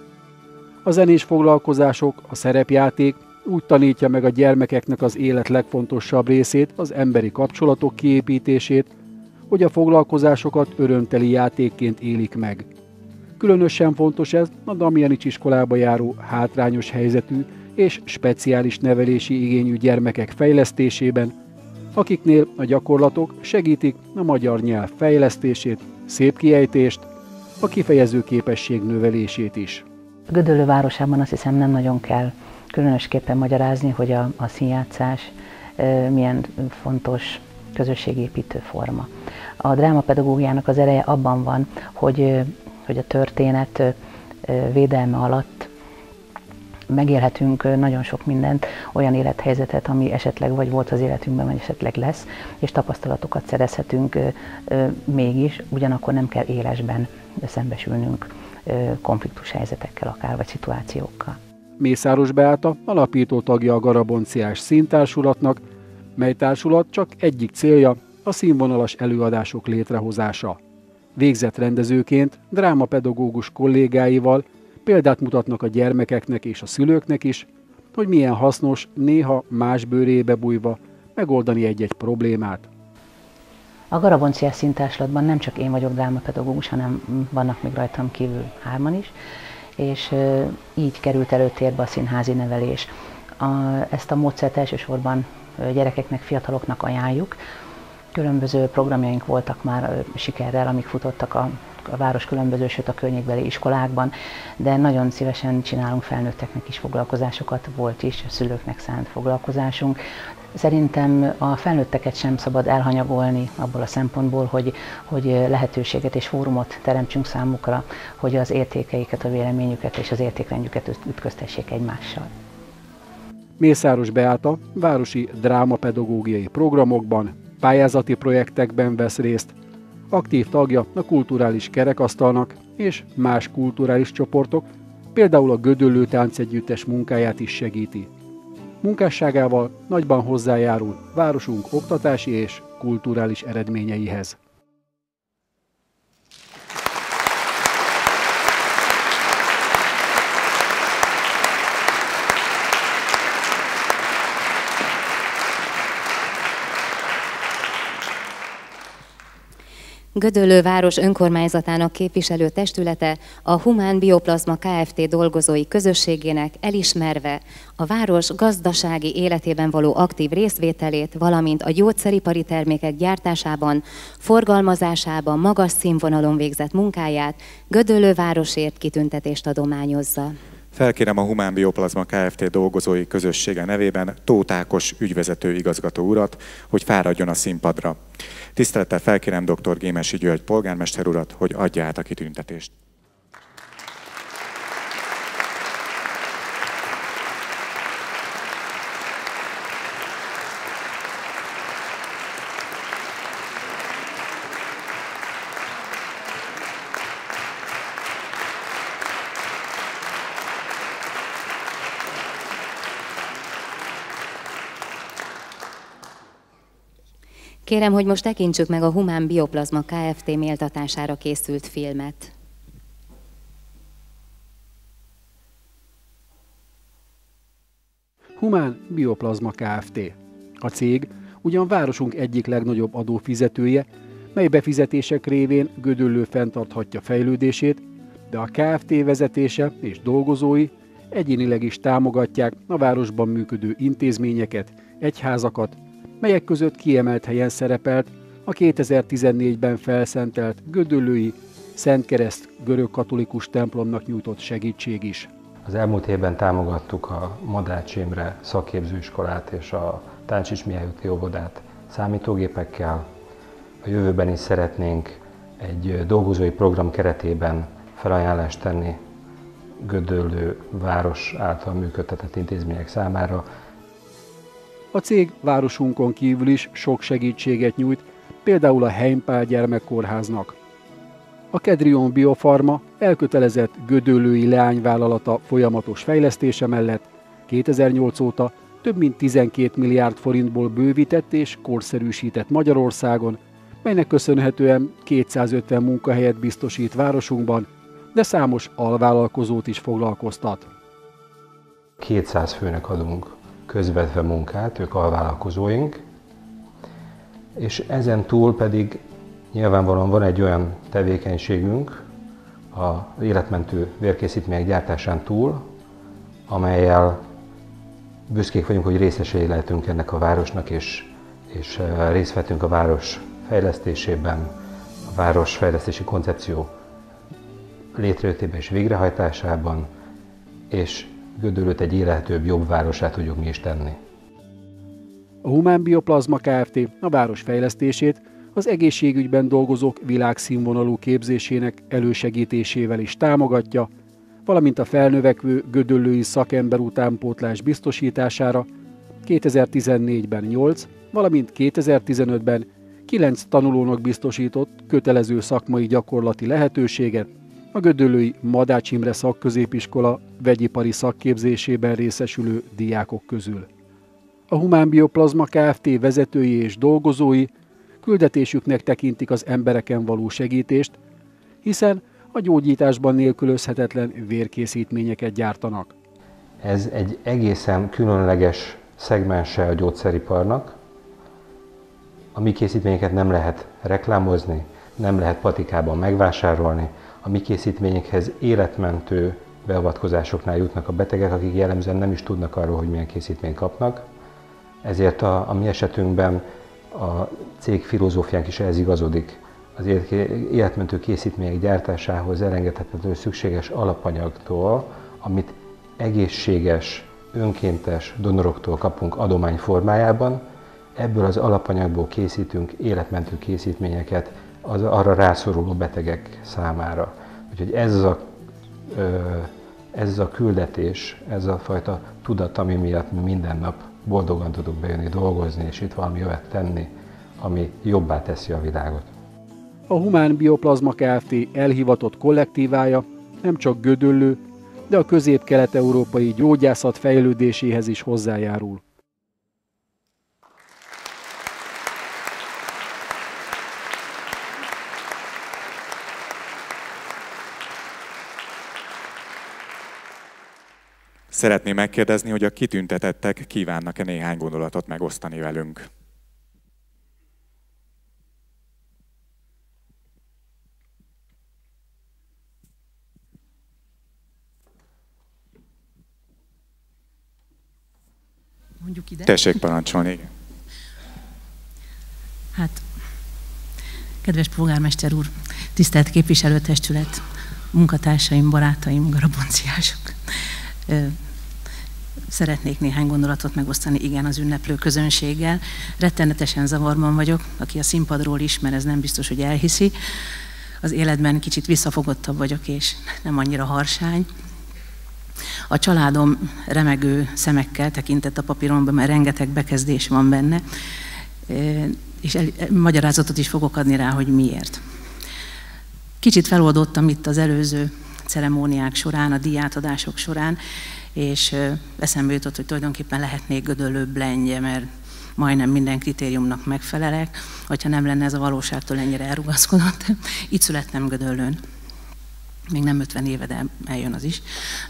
S8: A zenés foglalkozások, a szerepjáték úgy tanítja meg a gyermekeknek az élet legfontosabb részét, az emberi kapcsolatok kiépítését, hogy a foglalkozásokat örömteli játékként élik meg. Különösen fontos ez a Damjanics iskolába járó hátrányos helyzetű és speciális nevelési igényű gyermekek fejlesztésében, akiknél a gyakorlatok segítik a magyar nyelv fejlesztését, szép kiejtést, a kifejező képesség növelését is.
S10: A Gödöllő városában azt hiszem nem nagyon kell különösképpen magyarázni, hogy a, a színjátszás e, milyen fontos közösségépítő forma. A drámapedagógiának az ereje abban van, hogy, hogy a történet e, védelme alatt megélhetünk nagyon sok mindent, olyan élethelyzetet, ami esetleg vagy volt az életünkben, vagy esetleg lesz, és tapasztalatokat szerezhetünk e, e, mégis, ugyanakkor nem kell élesben szembesülnünk e, konfliktus helyzetekkel akár, vagy szituációkkal.
S8: Mészáros Beáta alapító tagja a Garabonciás Színtársulatnak, mely társulat csak egyik célja a színvonalas előadások létrehozása. Végzett rendezőként drámapedagógus kollégáival példát mutatnak a gyermekeknek és a szülőknek is, hogy milyen hasznos néha más bőrébe bújva megoldani egy-egy problémát.
S10: A Garabonciás Színtársulatban nem csak én vagyok drámapedagógus, hanem vannak még rajtam kívül hárman is, és így került előtérbe a színházi nevelés. A, ezt a módszert elsősorban gyerekeknek, fiataloknak ajánljuk. Különböző programjaink voltak már sikerrel, amik futottak a, a város különböző, sőt a környékbeli iskolákban, de nagyon szívesen csinálunk felnőtteknek is foglalkozásokat, volt is szülőknek szánt foglalkozásunk. Szerintem a felnőtteket sem szabad elhanyagolni abból a szempontból, hogy, hogy lehetőséget és fórumot teremtsünk számukra, hogy az értékeiket, a véleményüket és az értékrendjüket ütköztessék egymással.
S8: Mészáros Beáta városi drámapedagógiai programokban, pályázati projektekben vesz részt, aktív tagja a kulturális kerekasztalnak és más kulturális csoportok, például a Gödöllő Táncegyüttes munkáját is segíti. Munkásságával nagyban hozzájárul városunk oktatási és kulturális eredményeihez.
S1: Gödöllő város önkormányzatának képviselő testülete a Humán Bioplazma Kft. Dolgozói közösségének elismerve a város gazdasági életében való aktív részvételét, valamint a gyógyszeripari termékek gyártásában, forgalmazásában magas színvonalon végzett munkáját Gödöllő városért kitüntetést adományozza.
S2: Felkérem a Humán Bioplazma Kft. Dolgozói közössége nevében Tóth Ákos ügyvezető igazgató urat, hogy fáradjon a színpadra. Tisztelettel felkérem dr. Gémesi György polgármester urat, hogy adja át a kitüntetést.
S1: Kérem, hogy most tekintsük meg a Humán Bioplazma Kft. Méltatására készült filmet.
S8: Humán Bioplazma Kft. A cég ugyan városunk egyik legnagyobb adófizetője, mely befizetések révén Gödöllő fenntarthatja fejlődését, de a Kft. Vezetése és dolgozói egyénileg is támogatják a városban működő intézményeket egyházakat, melyek között kiemelt helyen szerepelt a kétezer-tizennégyben felszentelt gödöllői Szent Kereszt görögkatolikus templomnak nyújtott segítség is.
S11: Az elmúlt évben támogattuk a Madács Imre szakképzőiskolát és a Táncsics Mihály úti óvodát számítógépekkel. A jövőben is szeretnénk egy dolgozói program keretében felajánlást tenni Gödöllő város által működtetett intézmények számára.
S8: A cég városunkon kívül is sok segítséget nyújt, például a Heimpál gyermekkórháznak. A Kedrion Biofarma elkötelezett gödöllői leányvállalata folyamatos fejlesztése mellett kétezer-nyolc óta több mint tizenkét milliárd forintból bővített és korszerűsített Magyarországon, melynek köszönhetően kétszázötven munkahelyet biztosít városunkban, de számos alvállalkozót is foglalkoztat.
S11: kétszáz főnek adunk közvetve munkát, ők alvállalkozóink, és ezen túl pedig nyilvánvalóan van egy olyan tevékenységünk az életmentő vérkészítmények gyártásán túl, amellyel büszkék vagyunk, hogy részesei lehetünk ennek a városnak, és, és részt vettünk a város fejlesztésében, a városfejlesztési koncepció létrejöttében és végrehajtásában, és Gödöllőt egy élhetőbb, jobb városát tudjuk mi is tenni.
S8: A Humán Bioplazma Kft. A város fejlesztését az egészségügyben dolgozók világszínvonalú képzésének elősegítésével is támogatja, valamint a felnövekvő gödöllői szakember utánpótlás biztosítására kétezer-tizennégyben nyolc, valamint kétezer-tizenötben kilenc tanulónak biztosított kötelező szakmai gyakorlati lehetőséget a gödöllői Madács Imre szakközépiskola vegyipari szakképzésében részesülő diákok közül. A Humán Bioplazma Kft. Vezetői és dolgozói küldetésüknek tekintik az embereken való segítést, hiszen a gyógyításban nélkülözhetetlen vérkészítményeket gyártanak.
S11: Ez egy egészen különleges szegmense a gyógyszeriparnak. A mi készítményeket nem lehet reklámozni, nem lehet patikában megvásárolni. A mi készítményekhez életmentő beavatkozásoknál jutnak a betegek, akik jellemzően nem is tudnak arról, hogy milyen készítményt kapnak. Ezért a, a mi esetünkben a cég filozófiánk is ehhez igazodik. Az életmentő készítmények gyártásához elengedhetetlenül szükséges alapanyagtól, amit egészséges, önkéntes donoroktól kapunk adomány formájában, ebből az alapanyagból készítünk életmentő készítményeket az arra rászoruló betegek számára. Úgyhogy ez az a, ez az a küldetés, ez a fajta tudat, ami miatt mi minden nap boldogan tudunk bejönni dolgozni, és itt valami olyat tenni, ami jobbá teszi a világot.
S8: A Humán Bioplazma Kft. Elhivatott kollektívája nem csak Gödöllő, de a közép-kelet-európai gyógyászat fejlődéséhez is hozzájárul.
S2: Szeretném megkérdezni, hogy a kitüntetettek kívánnak-e néhány gondolatot megosztani velünk.
S12: Mondjuk ide.
S2: Tessék parancsolni, igen.
S12: Hát, kedves polgármester úr, tisztelt képviselőtestület, munkatársaim, barátaim, garabonciások. Szeretnék néhány gondolatot megosztani, igen, az ünneplő közönséggel. Rettenetesen zavarban vagyok, aki a színpadról ismer, ez nem biztos, hogy elhiszi. Az életben kicsit visszafogottabb vagyok, és nem annyira harsány. A családom remegő szemekkel tekintett a papíromba, mert rengeteg bekezdés van benne, és el, magyarázatot is fogok adni rá, hogy miért. Kicsit feloldottam itt az előző ceremóniák során, a díjátadások során, és eszembe jutott, hogy tulajdonképpen lehetnék Gödöllőbb lengyje, mert majdnem minden kritériumnak megfelelek, hogyha nem lenne ez a valóságtól ennyire elrugaszkodott. Itt születtem Gödöllőn. Még nem ötven éve, de eljön az is.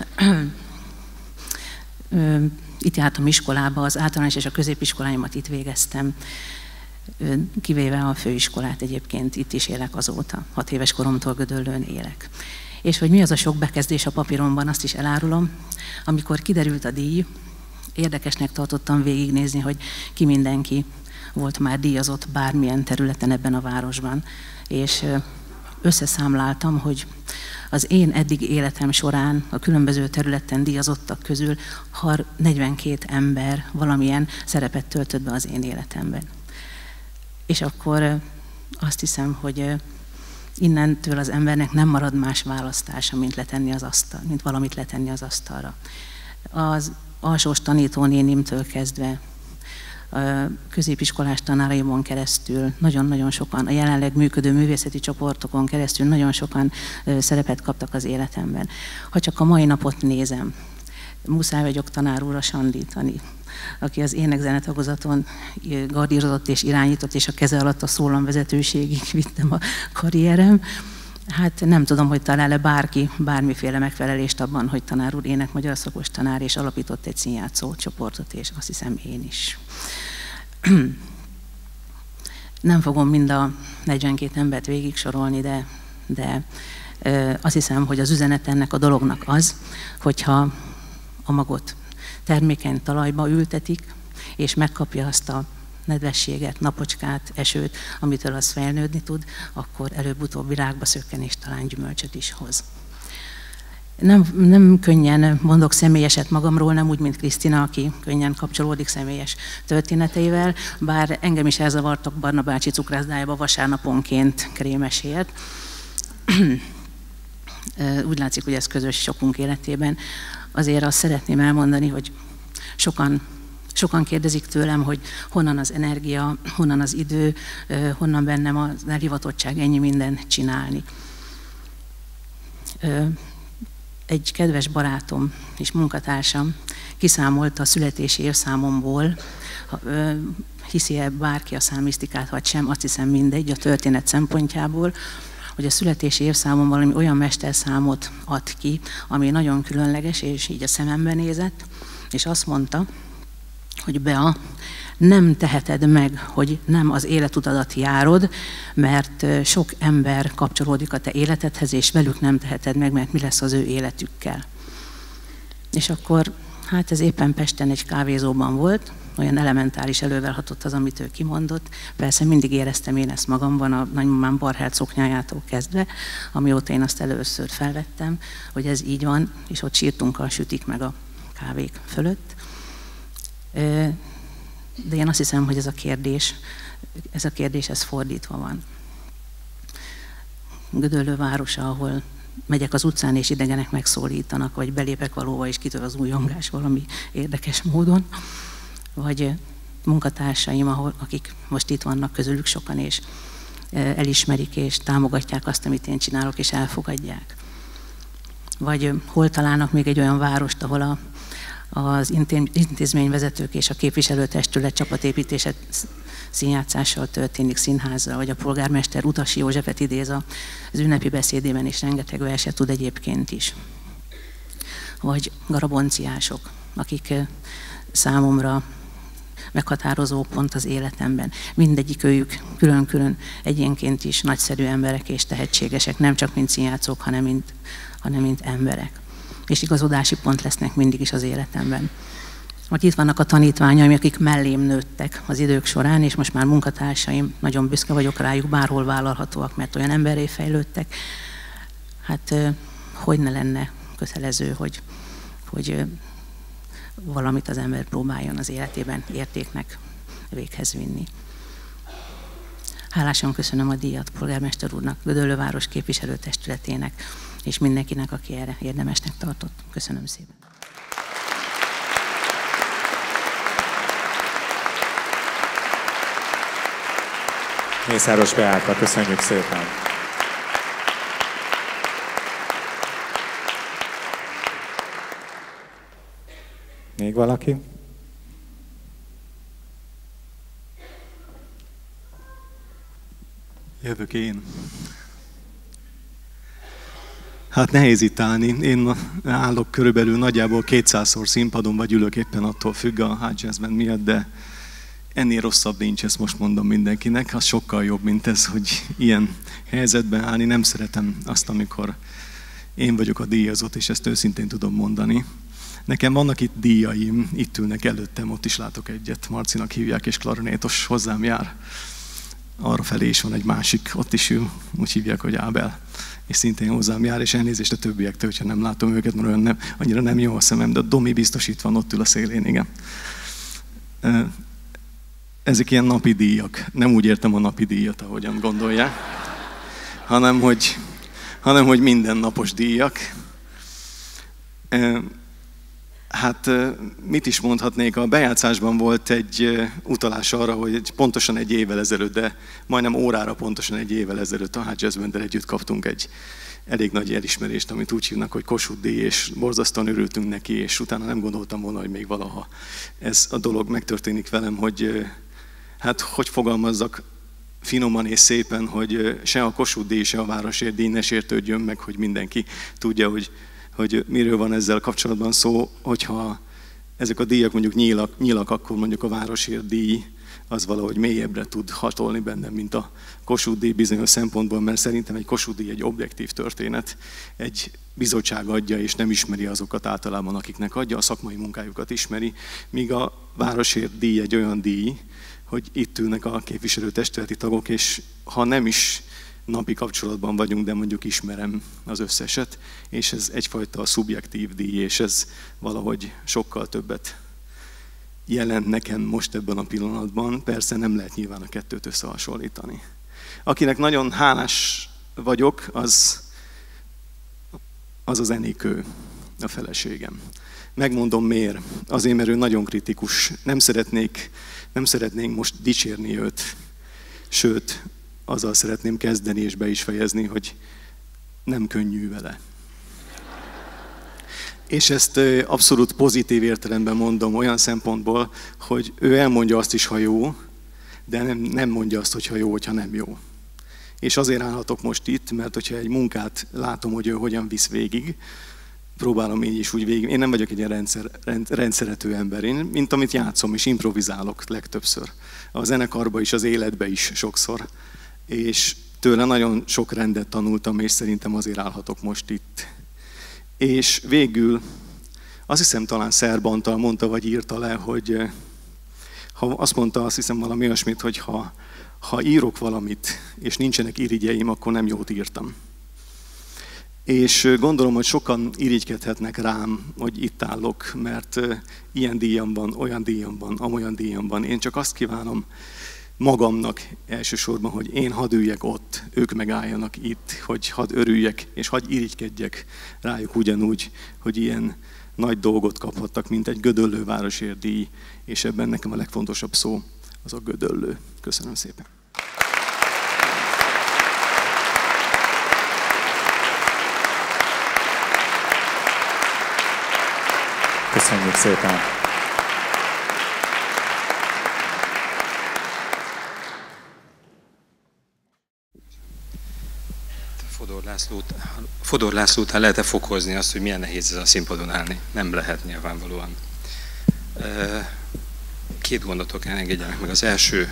S12: Itt jártam iskolába, az általános és a középiskoláimat itt végeztem, kivéve a főiskolát egyébként, itt is élek azóta. Hat éves koromtól Gödöllőn élek. És hogy mi az a sok bekezdés a papíromban, azt is elárulom. Amikor kiderült a díj, érdekesnek tartottam végignézni, hogy ki mindenki volt már díjazott bármilyen területen ebben a városban. És összeszámláltam, hogy az én eddig életem során a különböző területen díjazottak közül negyvenkét ember valamilyen szerepet töltött be az én életemben. És akkor azt hiszem, hogy innentől az embernek nem marad más választása, mint letenni az asztal, mint valamit letenni az asztalra. Az alsós tanítónénimtől kezdve, a középiskolás tanáraimon keresztül nagyon-nagyon sokan, a jelenleg működő művészeti csoportokon keresztül nagyon sokan szerepet kaptak az életemben. Ha csak a mai napot nézem, muszáj vagyok tanár úr, a Sandit, aki az ének-zene tagozaton gardírozott és irányított, és a keze alatt a szólamvezetőségig vittem a karrierem. Hát nem tudom, hogy talál-e bárki bármiféle megfelelést abban, hogy tanár úr ének-magyar szakos tanár, és alapított egy színjátszó csoportot, és azt hiszem én is. Nem fogom mind a negyvenkét embert végig sorolni, de, de azt hiszem, hogy az üzenet ennek a dolognak az, hogyha a magot termékeny talajba ültetik, és megkapja azt a nedvességet, napocskát, esőt, amitől az felnődni tud, akkor előbb-utóbb virágba szökken, és talán gyümölcsöt is hoz. Nem, nem könnyen mondok személyeset magamról, nem úgy, mint Krisztina, aki könnyen kapcsolódik személyes történeteivel, bár engem is elzavartak Barna bácsi cukrászdájába vasárnaponként krémesért. Úgy látszik, hogy ez közös sokunk életében. Azért azt szeretném elmondani, hogy sokan Sokan kérdezik tőlem, hogy honnan az energia, honnan az idő, honnan bennem az elhivatottság ennyi mindent csinálni. Egy kedves barátom és munkatársam kiszámolta a születési évszámomból, hiszi-e bárki a számisztikát vagy sem, azt hiszem mindegy, a történet szempontjából, hogy a születési évszámom valami olyan mesterszámot ad ki, ami nagyon különleges, és így a szemembe nézett, és azt mondta, hogy Bea, nem teheted meg, hogy nem az életutadat járod, mert sok ember kapcsolódik a te életedhez, és velük nem teheted meg, mert mi lesz az ő életükkel. És akkor, hát ez éppen Pesten egy kávézóban volt, olyan elementáris elővel hatott az, amit ő kimondott. Persze mindig éreztem én ezt magamban, a nagymamám barhelt szoknyájától kezdve, amióta én azt először felvettem, hogy ez így van, és ott sírtunk a sütik meg a kávék fölött. De én azt hiszem, hogy ez a kérdés, ez a kérdés, ez fordítva van. Gödöllő városa, ahol megyek az utcán, és idegenek megszólítanak, vagy belépek valóba, és kitör az újongás valami érdekes módon, vagy munkatársaim, ahol, akik most itt vannak közülük sokan, és elismerik, és támogatják azt, amit én csinálok, és elfogadják. Vagy hol találnak még egy olyan várost, ahol a az intézményvezetők és a képviselőtestület csapatépítése színjátszással történik, színházzal, vagy a polgármester Utasi Józsefet idéz az ünnepi beszédében, és rengeteg verset tud egyébként is. Vagy garabonciások, akik számomra meghatározó pont az életemben. Mindegyik őjük külön-külön egyénként is nagyszerű emberek és tehetségesek, nem csak mint színjátszók, hanem mint, hanem mint emberek. És igazodási pont lesznek mindig is az életemben. Vagy itt vannak a tanítványaim, akik mellém nőttek az idők során, és most már munkatársaim, nagyon büszke vagyok rájuk, bárhol vállalhatóak, mert olyan emberré fejlődtek. Hát hogy ne lenne kötelező, hogy, hogy valamit az ember próbáljon az életében értéknek véghez vinni. Hálásan köszönöm a díjat polgármester úrnak, Gödöllő város képviselőtestületének, és mindenkinek, aki erre érdemesnek tartott. Köszönöm szépen.
S2: Mészáros Beáta, köszönjük szépen! Még valaki?
S13: Jövök én. Hát nehéz itt állni. Én állok körülbelül nagyjából kétszázszor színpadon, vagy ülök, éppen attól függ a High Jazz Band miatt, de ennél rosszabb nincs, ezt most mondom mindenkinek. Az sokkal jobb, mint ez, hogy ilyen helyzetben állni. Nem szeretem azt, amikor én vagyok a díjazott, és ezt őszintén tudom mondani. Nekem vannak itt díjaim, itt ülnek előttem, ott is látok egyet, Marcinak hívják, és klarinétos hozzám jár. Arra felé is van egy másik, ott is ül, úgy hívják, hogy Ábel, és szintén hozzám jár, és elnézést a többiektől, hogyha nem látom őket, mert olyan nem, annyira nem jó a szemem, de a Domi biztos itt van, ott ül a szélén, igen. Ezek ilyen napi díjak. Nem úgy értem a napi díjat, ahogyan gondolják, hanem hogy, hanem, hogy mindennapos díjak. Hát mit is mondhatnék, a bejátszásban volt egy utalás arra, hogy pontosan egy évvel ezelőtt, de majdnem órára pontosan egy évvel ezelőtt a Hot Jazz Banddel együtt kaptunk egy elég nagy elismerést, amit úgy hívnak, hogy Kossuth díj, és borzasztóan örültünk neki, és utána nem gondoltam volna, hogy még valaha ez a dolog megtörténik velem, hogy hát hogy fogalmazzak finoman és szépen, hogy se a Kossuth díj, se a Városért díj ne sértődjön meg, hogy mindenki tudja, hogy hogy miről van ezzel kapcsolatban szó, hogyha ezek a díjak mondjuk nyílak, nyílak, akkor mondjuk a Városért díj az valahogy mélyebbre tud hatolni bennem, mint a Kossuth díj bizonyos szempontból, mert szerintem egy Kossuth díj egy objektív történet, egy bizottság adja, és nem ismeri azokat általában, akiknek adja, a szakmai munkájukat ismeri, míg a Városért díj egy olyan díj, hogy itt ülnek a képviselőtestületi tagok, és ha nem is napi kapcsolatban vagyunk, de mondjuk ismerem az összeset, és ez egyfajta szubjektív díj, és ez valahogy sokkal többet jelent nekem most ebben a pillanatban. Persze nem lehet nyilván a kettőt összehasonlítani. Akinek nagyon hálás vagyok, az az, az Enikő, a feleségem. Megmondom miért. Azért, mert ő nagyon kritikus. Nem szeretnék, nem szeretnénk most dicsérni őt, sőt, azzal szeretném kezdeni és be is fejezni, hogy nem könnyű vele. És ezt abszolút pozitív értelemben mondom olyan szempontból, hogy ő elmondja azt is, ha jó, de nem, nem mondja azt, hogy ha jó, hogyha nem jó. És azért állhatok most itt, mert hogyha egy munkát látom, hogy ő hogyan visz végig, próbálom így is úgy végig. Én nem vagyok egy ilyen rendszer, rend, rendszerető ember, én mint amit játszom és improvizálok legtöbbször. A zenekarban is, az életben is sokszor. És tőle nagyon sok rendet tanultam, és szerintem azért állhatok most itt. És végül azt hiszem talán Szerb Antal mondta, vagy írta le, hogy ha azt mondta, azt hiszem valami olyasmit, hogy ha, ha írok valamit, és nincsenek irigyeim, akkor nem jót írtam. És gondolom, hogy sokan irigykedhetnek rám, hogy itt állok, mert ilyen díjam van, olyan díjam van, amolyan díjam van. Én csak azt kívánom magamnak elsősorban, hogy én hadd üljek ott, ők megálljanak itt, hogy hadd örüljek, és hadd irigykedjek rájuk ugyanúgy, hogy ilyen nagy dolgot kaphattak, mint egy Gödöllő Városért díj, és ebben nekem a legfontosabb szó az a Gödöllő. Köszönöm szépen.
S2: Köszönjük szépen!
S14: Fodor Lászlót, Fodor László után lehet-e fokozni azt, hogy milyen nehéz ez a színpadon állni? Nem lehet nyilvánvalóan. Két gondolatot engedjenek meg. Az első,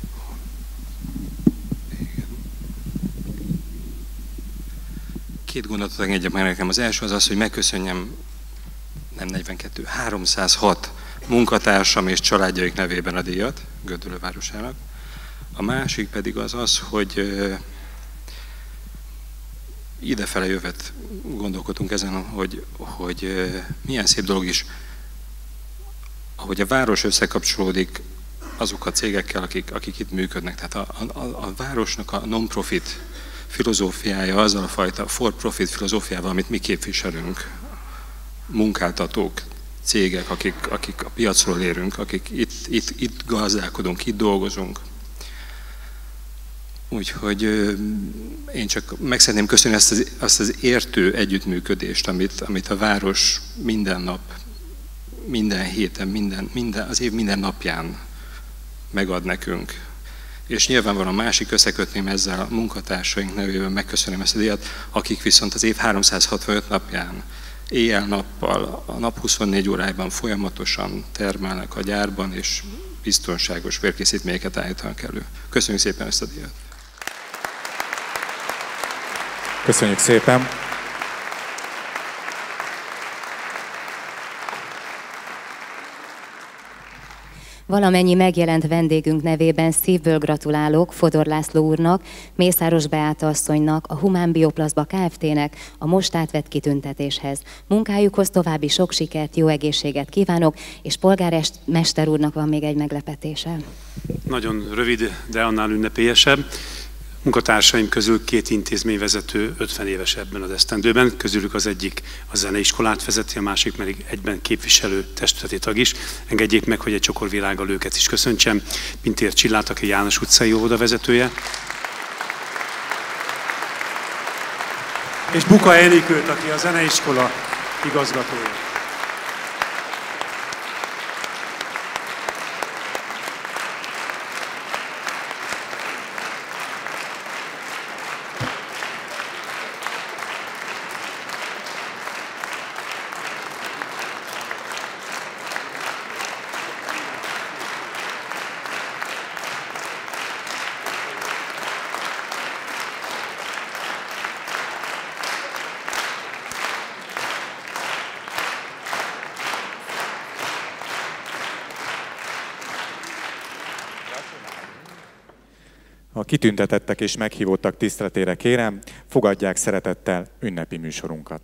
S14: két gondolatot engedjek meg nekem. Az első az az, hogy megköszönjem, nem negyvenkettő, háromszázhat munkatársam és családjaik nevében a díjat Gödöllő városának. A másik pedig az az, hogy idefele jövet gondolkodtunk ezen, hogy, hogy milyen szép dolog is, ahogy a város összekapcsolódik azok a cégekkel, akik, akik itt működnek. Tehát a, a, a városnak a non-profit filozófiája azzal a fajta for-profit filozófiával, amit mi képviselünk, munkáltatók, cégek, akik, akik a piacról érünk, akik itt, itt, itt gazdálkodunk, itt dolgozunk. Úgyhogy én csak meg szeretném köszönni azt az, azt az értő együttműködést, amit, amit a város minden nap, minden héten, minden, minden, az év minden napján megad nekünk. És nyilvánvalóan a másik összekötném ezzel a munkatársaink nevében, megköszönöm ezt a díjat, akik viszont az év háromszázhatvanöt napján, éjjel-nappal, a nap huszonnégy órájában folyamatosan termelnek a gyárban, és biztonságos vérkészítményeket állítanak elő. Köszönjük szépen ezt a díjat!
S2: Köszönjük szépen!
S1: Valamennyi megjelent vendégünk nevében szívből gratulálok Fodor László úrnak, Mészáros Beáta asszonynak, a Humán Bioplazma Kft-nek a most átvett kitüntetéshez. Munkájukhoz további sok sikert, jó egészséget kívánok, és polgármester úrnak van még egy meglepetése.
S3: Nagyon rövid, de annál ünnepélyesebb. Munkatársaim közül két intézményvezető ötven éves ebben az esztendőben, közülük az egyik a zeneiskolát vezeti, a másik pedig egyben képviselő testületi tag is. Engedjék meg, hogy egy csokorvilággal őket is köszöntsem. Pintér Csillát, aki János utcai óvoda vezetője. És Buka Enikőt, aki a zeneiskola igazgatója.
S2: A kitüntetettek és meghívottak tiszteletére kérem, fogadják szeretettel ünnepi műsorunkat.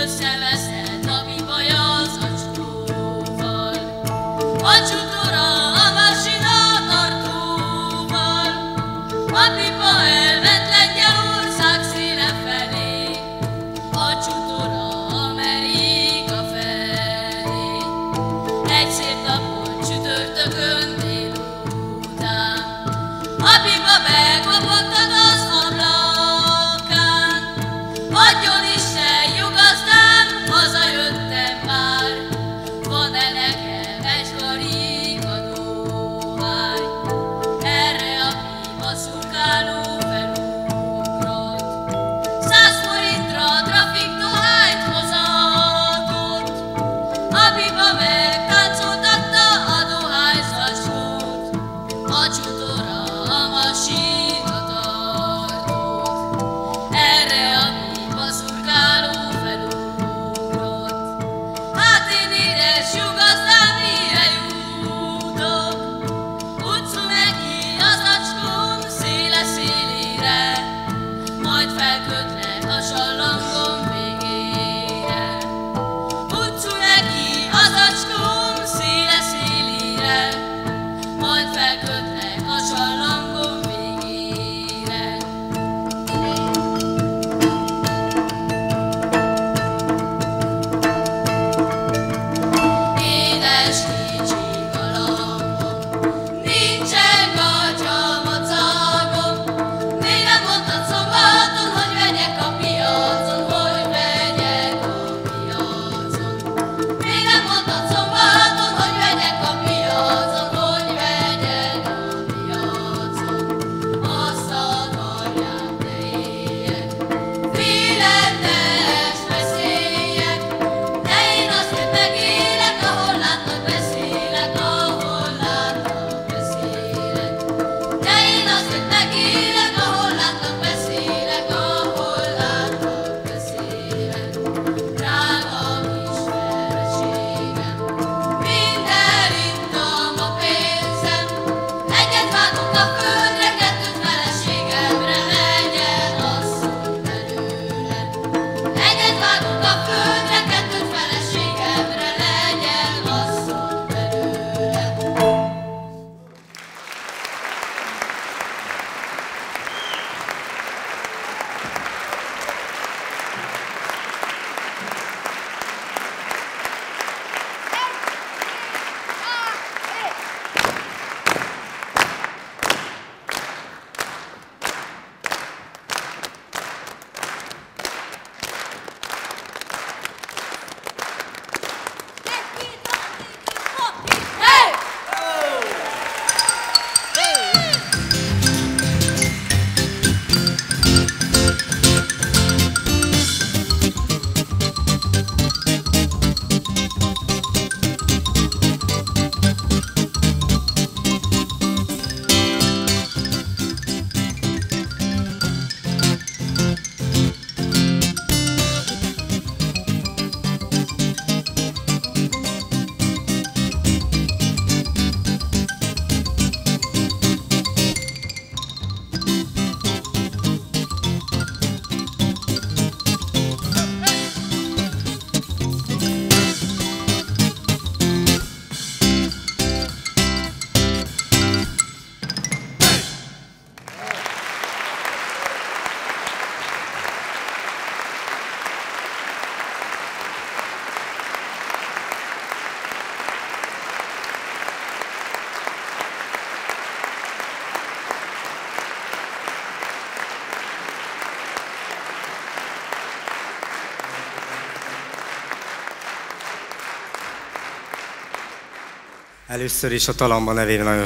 S15: Először is a Talamba nevében nagyon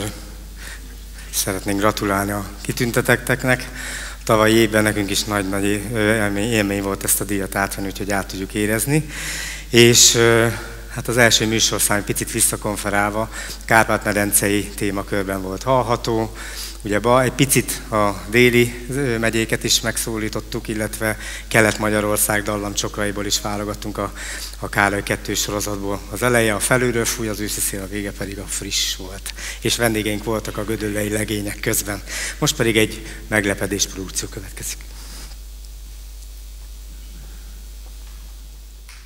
S15: szeretnénk gratulálni a kitüntetetteknek. Tavalyi évben nekünk is nagy-nagy élmény volt ezt a díjat átvenni, úgyhogy át tudjuk érezni. És hát az első műsorszám picit visszakonferálva Kárpát-medencei témakörben volt hallható. Ugye egy picit a déli megyéket is megszólítottuk, illetve Kelet-Magyarország dallamcsokraiból is válogattunk a, a Károly kettős sorozatból. Az eleje a felülről fúj, az őszi szél, a vége pedig a friss volt. És vendégeink voltak a gödöllei legények közben. Most pedig egy meglepedés produkció következik.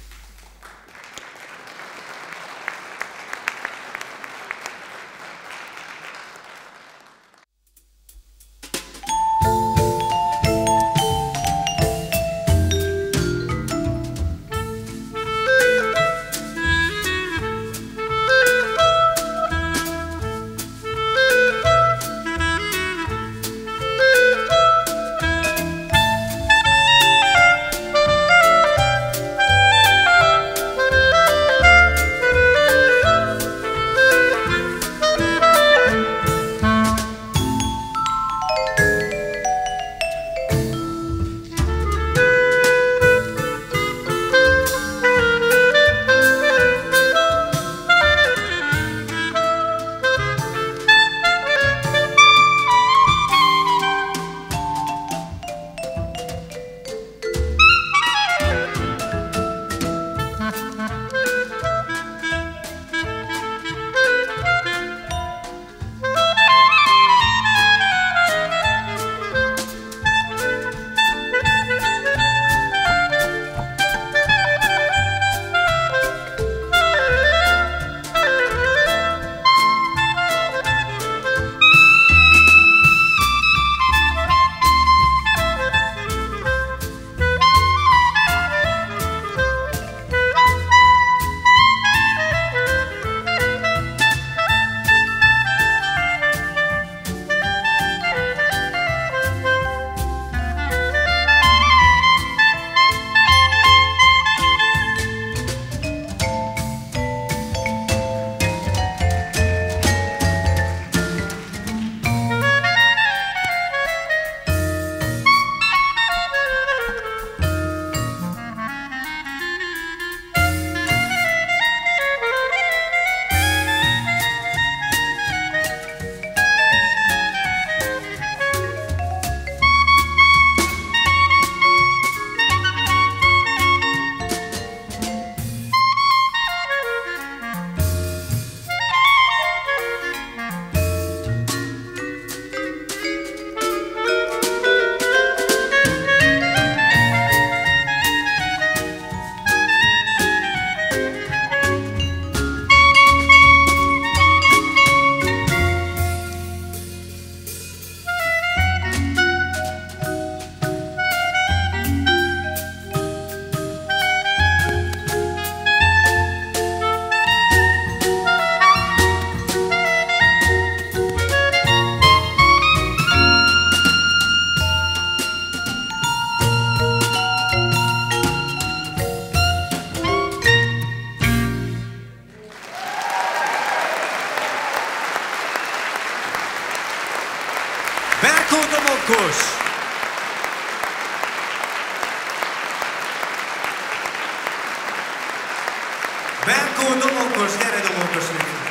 S15: Benkó Domokos, gyere Domokos!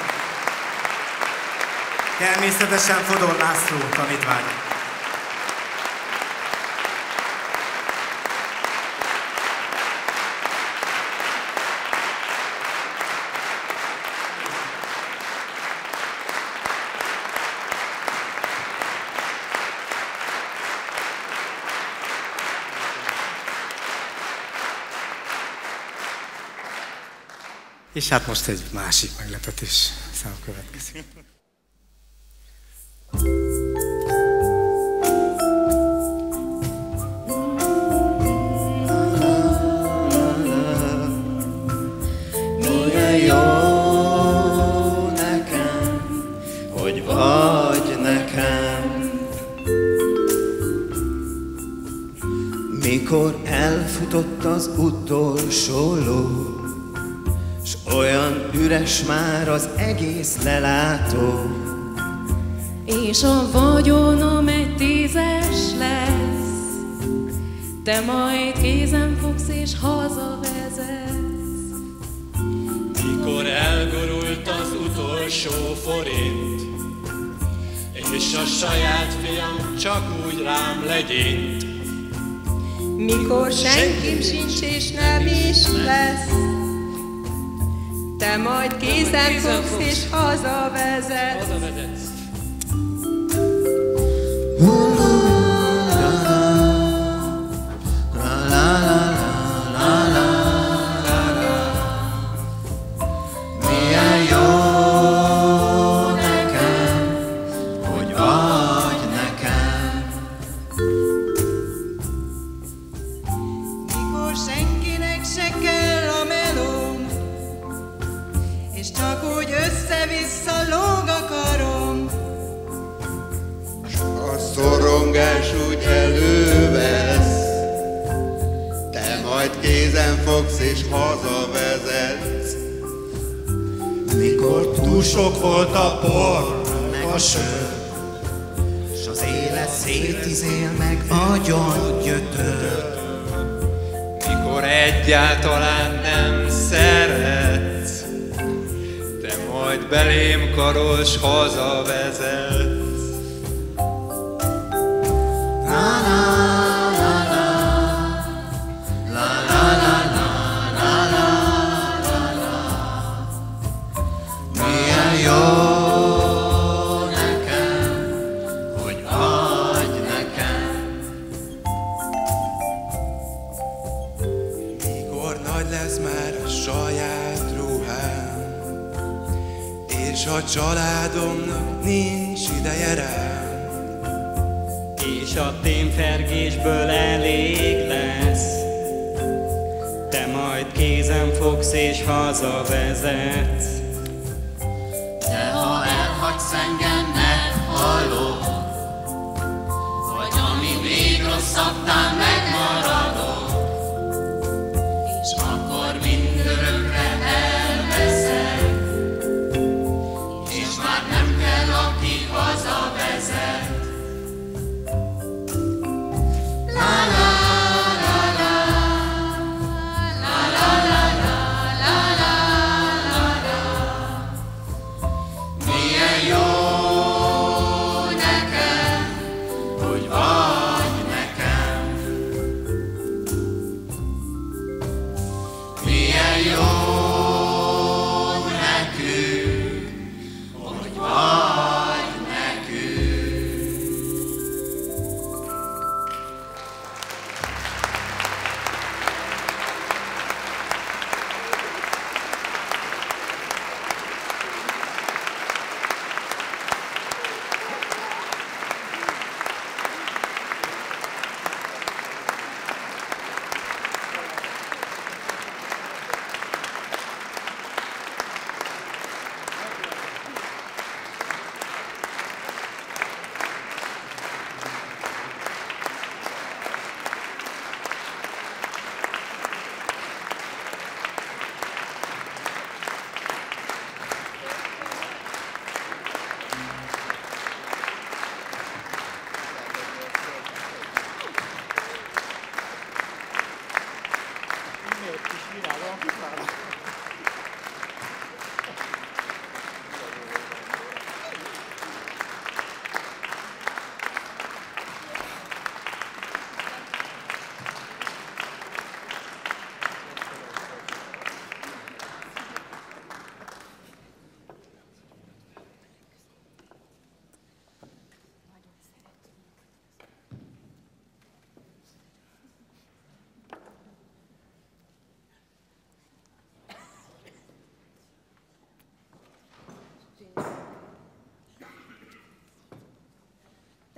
S15: Természetesen Fodor László tanítvány. És hát most egy másik meglepetés szám következik.
S16: Milyen jó nekem, hogy vagy nekem. Mikor elfutott az utolsó ló, olyan üres már az egész lelátó.
S17: És a vagyonom egy tízes lesz, te majd kézen fogsz és hazavezetsz.
S16: Mikor elgurult az utolsó forint, és a saját fiam csak úgy rám legyint.
S17: Mikor senkim sincs és nem is lesz, te majd kézen fogsz és hazavezetsz.
S16: Milyen jó nekem, hogy vagy nekem.
S17: Mikor senkinek se kell a melóm, és csak úgy össze-vissza lóg a karom.
S16: A szorongás úgy elővesz, te majd kézen fogsz és hazavezetsz. Mikor túl sok volt a por, meg a sör, s az élet szétizél meg agyon gyötör. Mikor egyáltalán nem szeretsz, te majd belém karol s hazavezetsz. Milyen jó nekem, hogy vagy nekem. Mikor nagy lesz már a saját ruhám, és a családomnak nincs ideje rám, és a témfergésből elég lesz, te majd kézen fogsz és hazavezetsz. De ha elhagysz engem, ne hallok, vagy ami még rosszabbtán megmaradok, és akkor mindörökre elveszek, és már nem kell, aki hazavezet.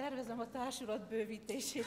S12: tervezem a társulat bővítését.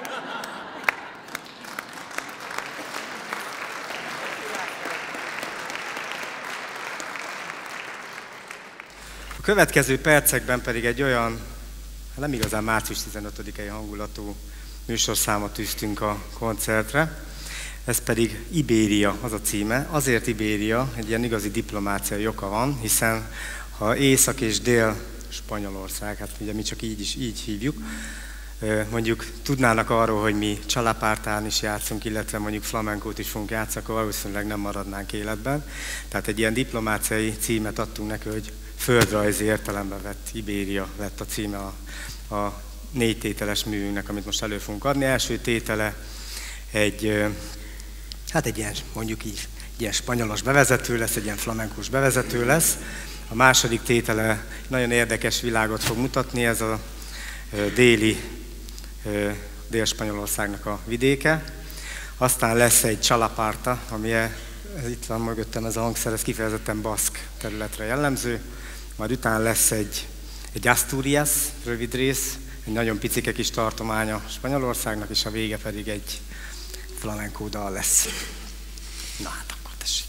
S15: A következő percekben pedig egy olyan, nem igazán március tizenötödikei hangulatú műsorszámot tűztünk a koncertre, ez pedig Ibéria az a címe. Azért Ibéria, egy ilyen igazi diplomáciai oka van, hiszen ha Észak és Dél Spanyolország, hát ugye mi csak így is így hívjuk, mondjuk tudnának arról, hogy mi csalapártán is játszunk, illetve mondjuk flamenkót is fogunk játszani, akkor valószínűleg nem maradnánk életben. Tehát egy ilyen diplomáciai címet adtunk neki, hogy földrajzi értelemben vett Ibéria lett a címe a, a négy tételes műünknek, amit most elő fogunk adni. Első tétele egy, hát egy ilyen, mondjuk így, egy ilyen spanyolos bevezető lesz, egy ilyen flamenkós bevezető lesz. A második tétele nagyon érdekes világot fog mutatni, ez a déli, Dél-Spanyolországnak a vidéke. Aztán lesz egy csalapárta, ami ez itt van mögöttem, ez a hangszer, ez kifejezetten baszk területre jellemző. Majd utána lesz egy, egy Asturias rövid rész, egy nagyon picike kis tartománya Spanyolországnak, és a vége pedig egy flamenco dal lesz. Na hát akkor tessék.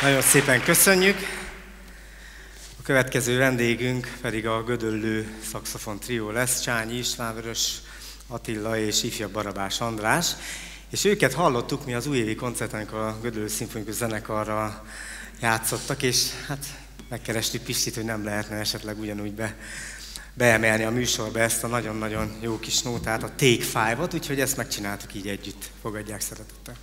S15: Nagyon szépen köszönjük. A következő vendégünk pedig a Gödöllő szaxofon trió lesz, Csányi István, Vörös Attila és ifjabb Barabás András. És őket hallottuk mi az újévi koncerten, amikor a Gödöllő Szimfonikus Zenekarral játszottak, és hát megkerestük Pistit, hogy nem lehetne esetleg ugyanúgy be, beemelni a műsorba ezt a nagyon-nagyon jó kis nótát, a Take Five-ot, úgyhogy ezt megcsináltuk így együtt. Fogadják szeretettel.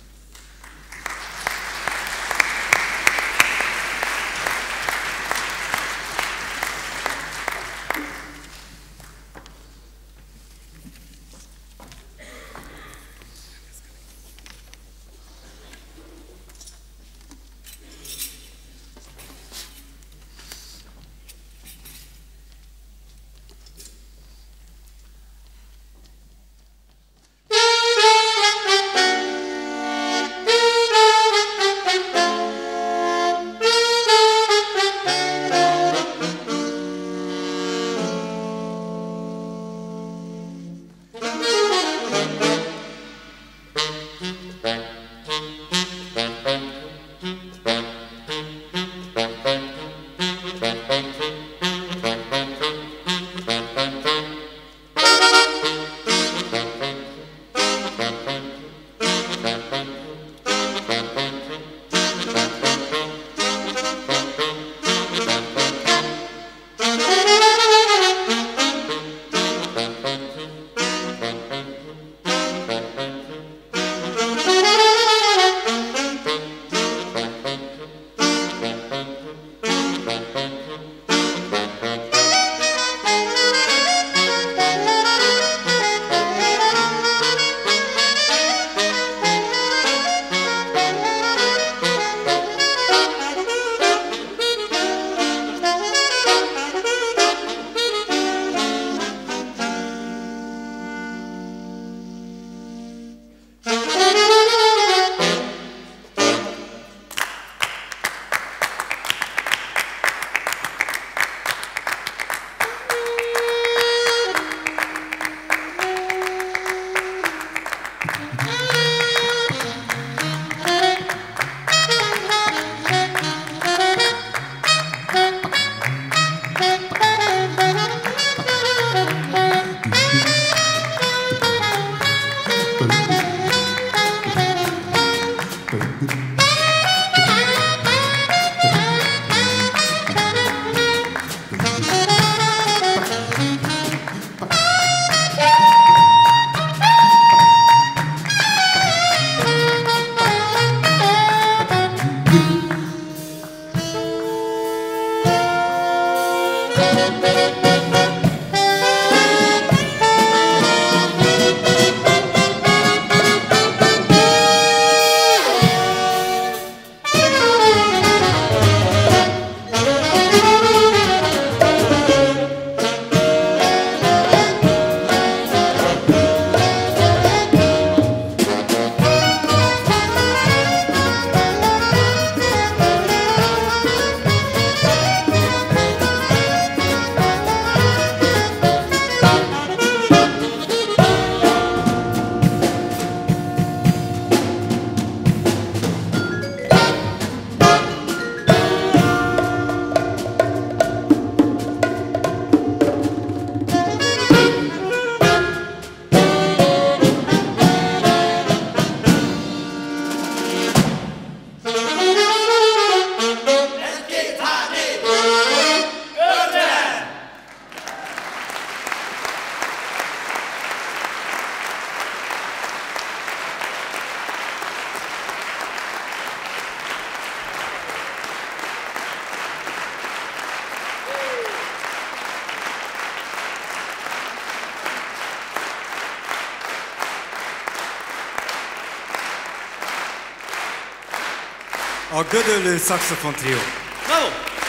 S15: A Gödöllő szaxofon trió. Bravo!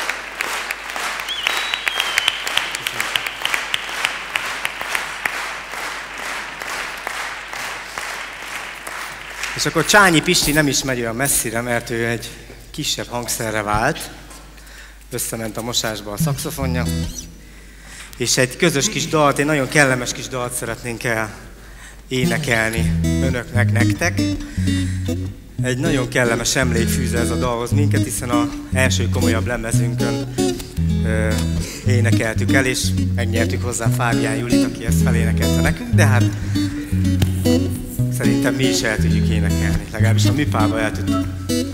S15: És akkor Csányi Pisti nem is megy olyan messzire, mert ő egy kisebb hangszerre vált. Összement a mosásba a szaxofonja. És egy közös kis dalt, egy nagyon kellemes kis dalt szeretnénk el énekelni önöknek, nektek. Egy nagyon kellemes emlék fűz ez a dalhoz minket, hiszen az első komolyabb lemezünkön ö, énekeltük el, és megnyertük hozzá Fábián Julit, aki ezt felénekelte nekünk, de hát szerintem mi is el tudjuk énekelni, legalábbis a műpában el tudjuk.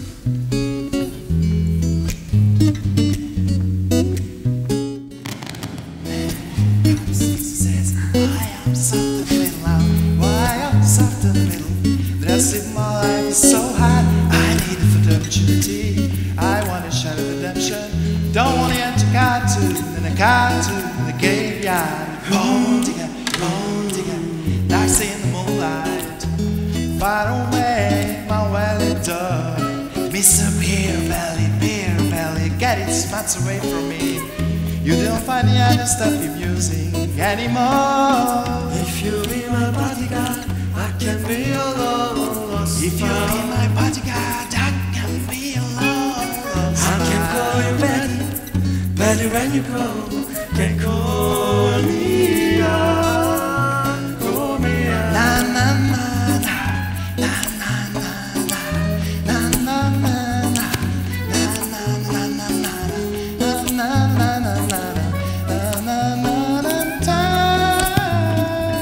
S18: So high, I need a fidelity. I want to shout redemption. Don't want to enter cartoon in a cartoon in the graveyard. Gold digger, gold digger, nice in the moonlight. Far away, my welly dove. Mister Beer Belly, Beer Belly, get its spots away from me. You don't find the other stuff you're using anymore. If you be my bodyguard, I can be alone. If you be my bodyguard, I can be alone. I can call you Betty, Betty when you go. Can call me out, call me out. Na na na na, na na na na, na na na na, na na na na na, na na na na na, na na na na time.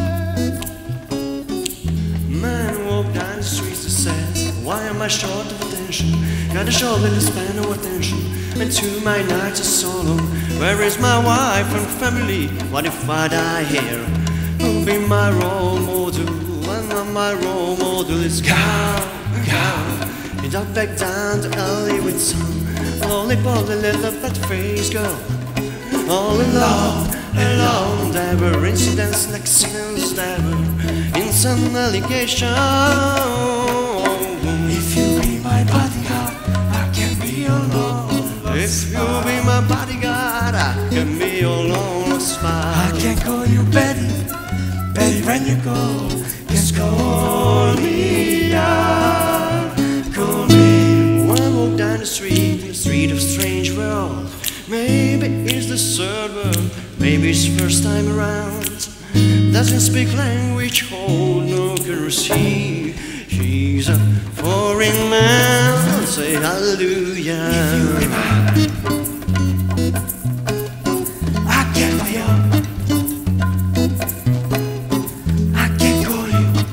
S18: Man walk down the streets and says, why am I short of attention? Got a short little span of attention, and to my nights are so long. Where is my wife and family? What if I die here? Who'll be my role model? And my role model is cow, cow. You duck back down the alley with some lonely body, little fat face girl. All alone, alone. There were incidents and accidents, there were in some allegation. If you be my bodyguard, I can be alone. If you be my bodyguard, I can be alone. I can call you Betty, Betty when you go. Just call me out, call me. When I walk down the street, in the street of strange world, maybe it's the third world, maybe it's first time around. Doesn't speak language, hold no currency. She's a foreign man, say hallelujah. If you be mine, I can be up, I can call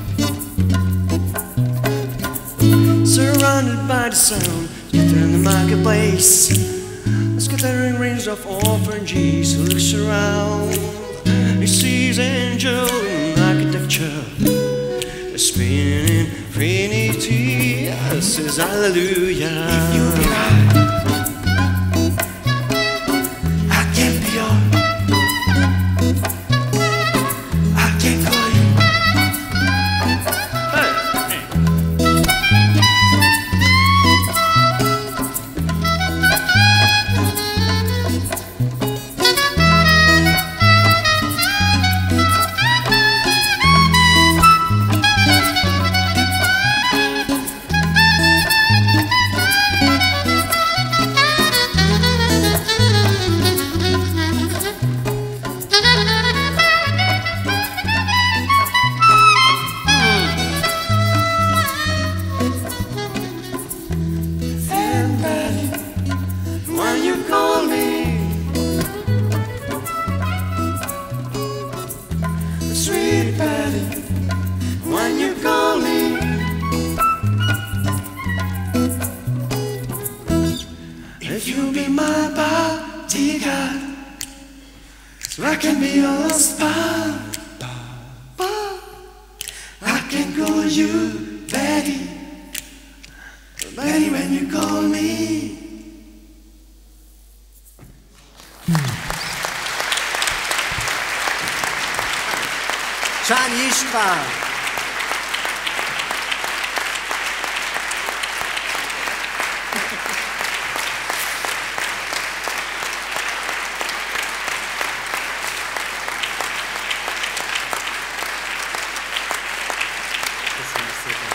S18: you. Surrounded by the sound, in the marketplace, a scattering rings of orphanages. Who looks around, he sees angel in architecture, a spinning infinity, says hallelujah. If you be mine, I can be yours, I can call you. Hey, hey. Csányi István! Köszönöm szépen!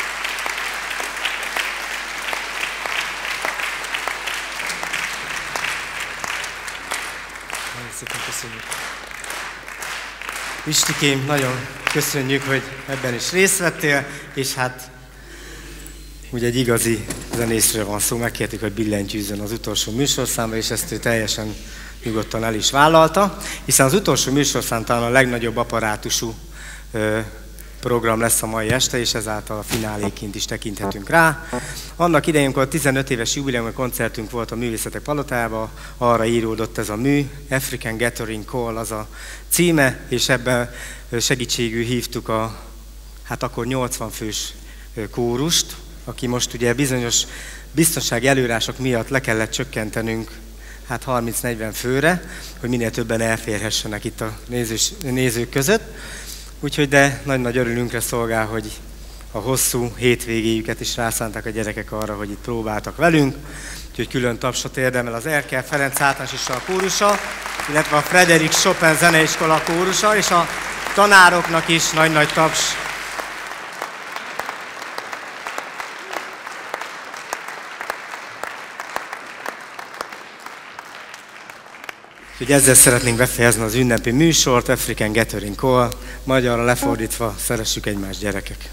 S18: Nagyon szépen köszönjük! Istikém, nagyon köszönjük, hogy ebben is részt vettél, és hát
S15: ugye egy igazi zenészről van szó, megkértük, hogy billentyűzzön az utolsó műsorszámba, és ezt ő teljesen nyugodtan el is vállalta, hiszen az utolsó műsorszám talán a legnagyobb apparátusú ö, program lesz a mai este, és ezáltal a fináléként is tekinthetünk rá. Annak idején, amikor a tizenöt éves jubileumi koncertünk volt a Művészetek Palotájában, arra íródott ez a mű, African Gathering Call az a címe, és ebben segítségül hívtuk a, hát akkor nyolcvan fős kórust, aki most ugye bizonyos biztonsági előírások miatt le kellett csökkentenünk hát harminc-negyven főre, hogy minél többen elférhessenek itt a nézős, nézők között. Úgyhogy de nagy-nagy örülünkre szolgál, hogy a hosszú hétvégéjüket is rászánták a gyerekek arra, hogy itt próbáltak velünk. Úgyhogy külön tapsot érdemel az Erkel Ferenc általános iskola kórusa, illetve a Frédéric Chopin zeneiskola kórusa, és a tanároknak is nagy-nagy taps. Úgyhogy ezzel szeretnénk befejezni az ünnepi műsort, African Gathering Call, magyarra lefordítva, szeressük egymást, gyerekek!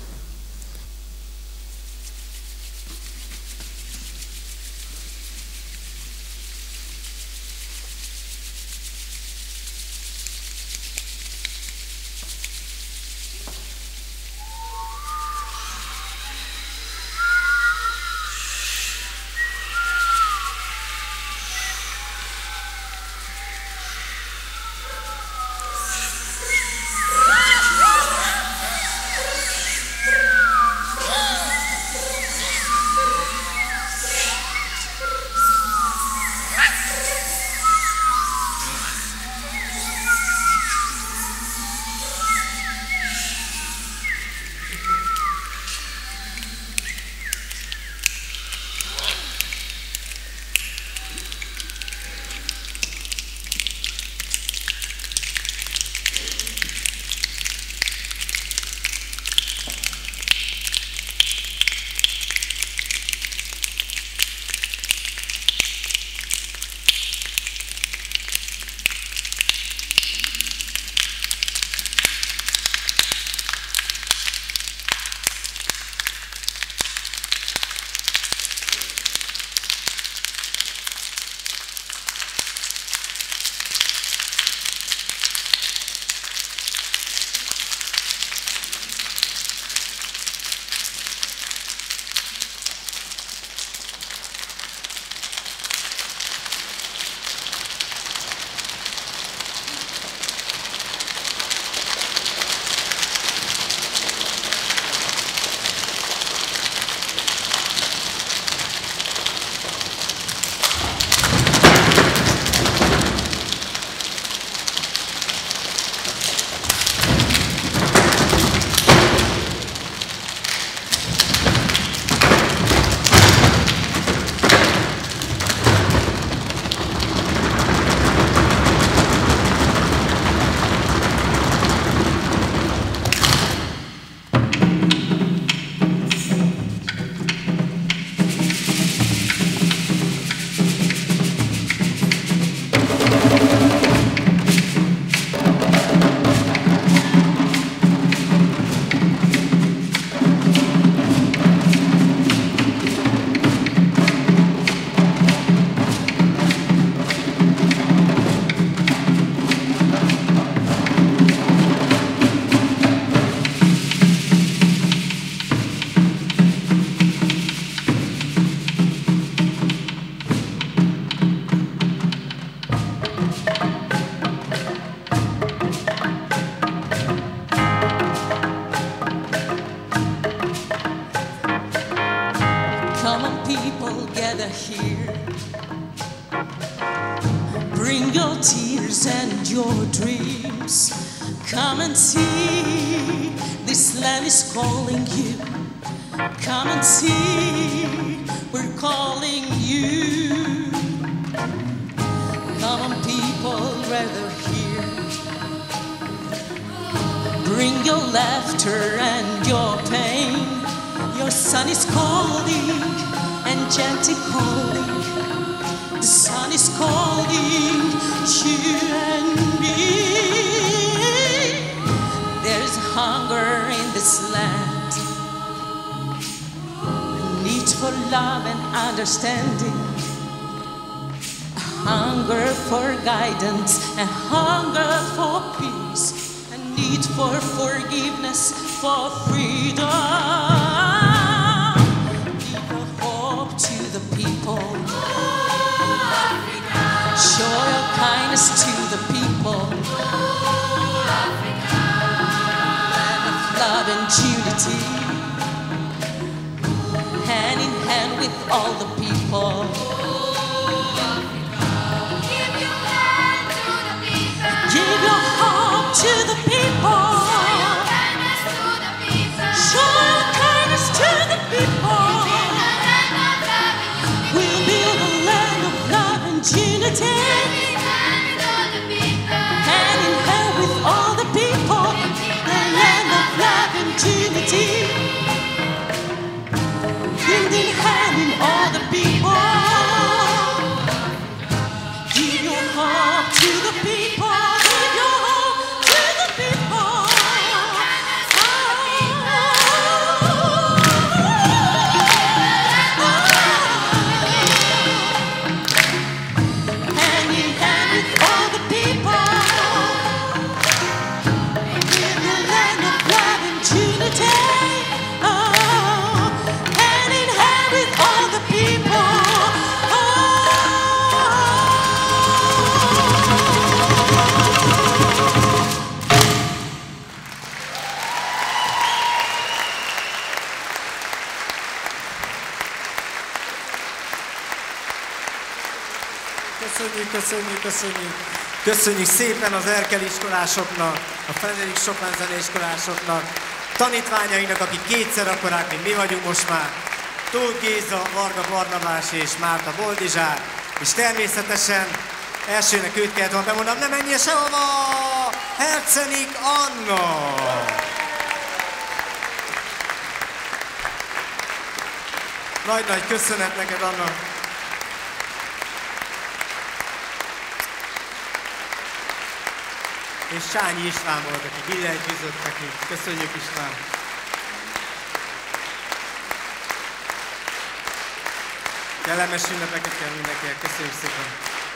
S19: for love and understanding, a hunger for guidance, a hunger for peace, a need for forgiveness, for freedom. Give a hope to the people. Show your kindness to the people. Land of love and unity, hand in hand with all the people. Give your heart to the people. Show your kindness to the people. We'll build a land of love and unity, hand in hand with all the people. The land of love and unity, hand in hand in all the people. Give your heart to the people. Give your heart to the people. Hand in hand with all the people. Give the land of love and unity. Hand in hand with all the people.
S20: Köszönjük, köszönjük, köszönjük. Köszönjük szépen az Erkel iskolásoknak, a Frederik Chopin zeneiskolásoknak, tanítványainak, akik kétszer akkorák, mint mi vagyunk most már. Tóth Géza, Varga Barnabás és Márta Boldizsár. És természetesen elsőnek őt kellett volna bemondanom, ne menjél sehova! Hercenik Anna! Nagy-nagy köszönet neked, Anna! És Sányi István volt, aki billentyűt fűzött nekünk. Köszönjük, István! Kellemes ünnepeket kell mindenkinek. Köszönjük szépen!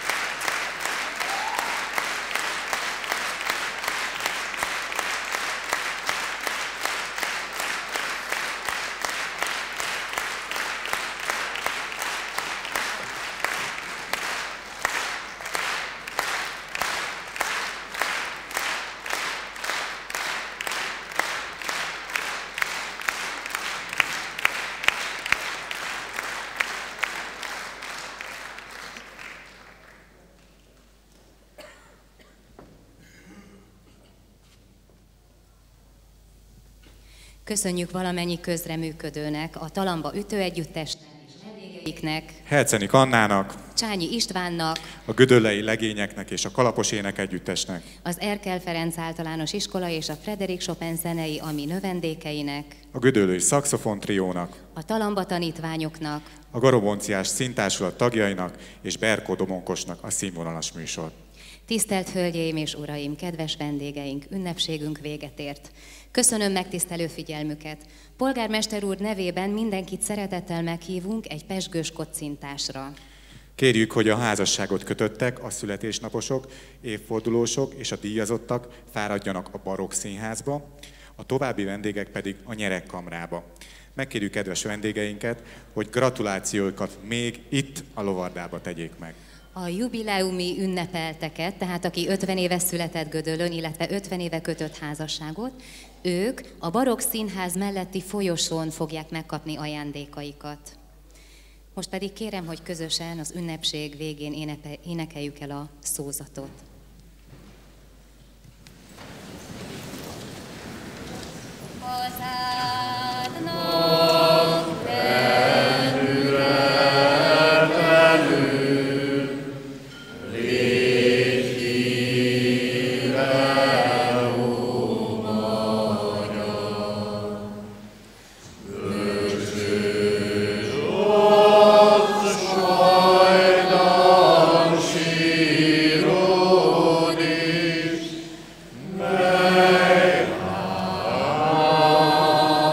S1: Köszönjük valamennyi közreműködőnek, a Talamba ütőegyüttesnek és vendégeiknek,
S2: Hercenik Annának,
S1: Csányi Istvánnak,
S2: a Gödöllei Legényeknek és a Kalapos Ének Együttesnek,
S1: az Erkel Ferenc Általános Iskola és a Frederik Chopin Zenei Ami növendékeinek,
S2: a Gödöllői Szaxofon Triónak,
S1: a Talamba tanítványoknak,
S2: a Garobonciás Színtársulat tagjainak és Berkó Domonkosnak a színvonalas műsor.
S1: Tisztelt Hölgyeim és Uraim, kedves vendégeink, ünnepségünk véget ért. Köszönöm megtisztelő figyelmüket. Polgármester úr nevében mindenkit szeretettel meghívunk egy pezsgős kocintásra.
S2: Kérjük, hogy a házasságot kötöttek, a születésnaposok, évfordulósok és a díjazottak fáradjanak a Barokk Színházba, a további vendégek pedig a Nyeregkamrába. Megkérjük kedves vendégeinket, hogy gratulációikat még itt a Lovardába tegyék meg.
S1: A jubileumi ünnepelteket, tehát aki ötven éve született Gödöllőn, illetve ötven éve kötött házasságot, ők a Barokk Színház melletti folyosón fogják megkapni ajándékaikat. Most pedig kérem, hogy közösen az ünnepség végén énepe, énekeljük el a szózatot.
S21: Hozzáadnak bennületlenül, légy híve, ó magyar. Bölcsős ott sajdan sírod is, mely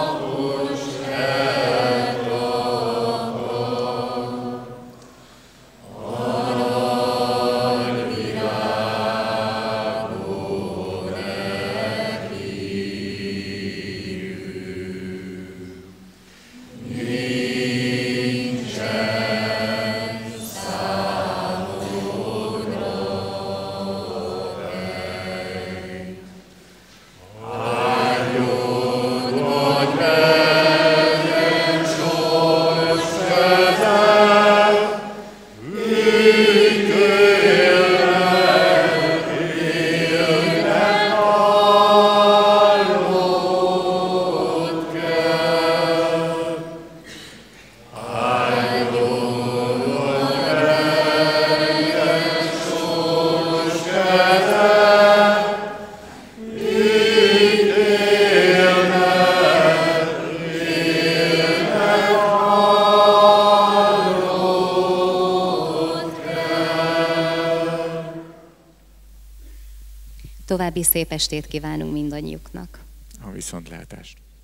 S1: További szép estét kívánunk mindannyiuknak.
S2: A viszontlátásra.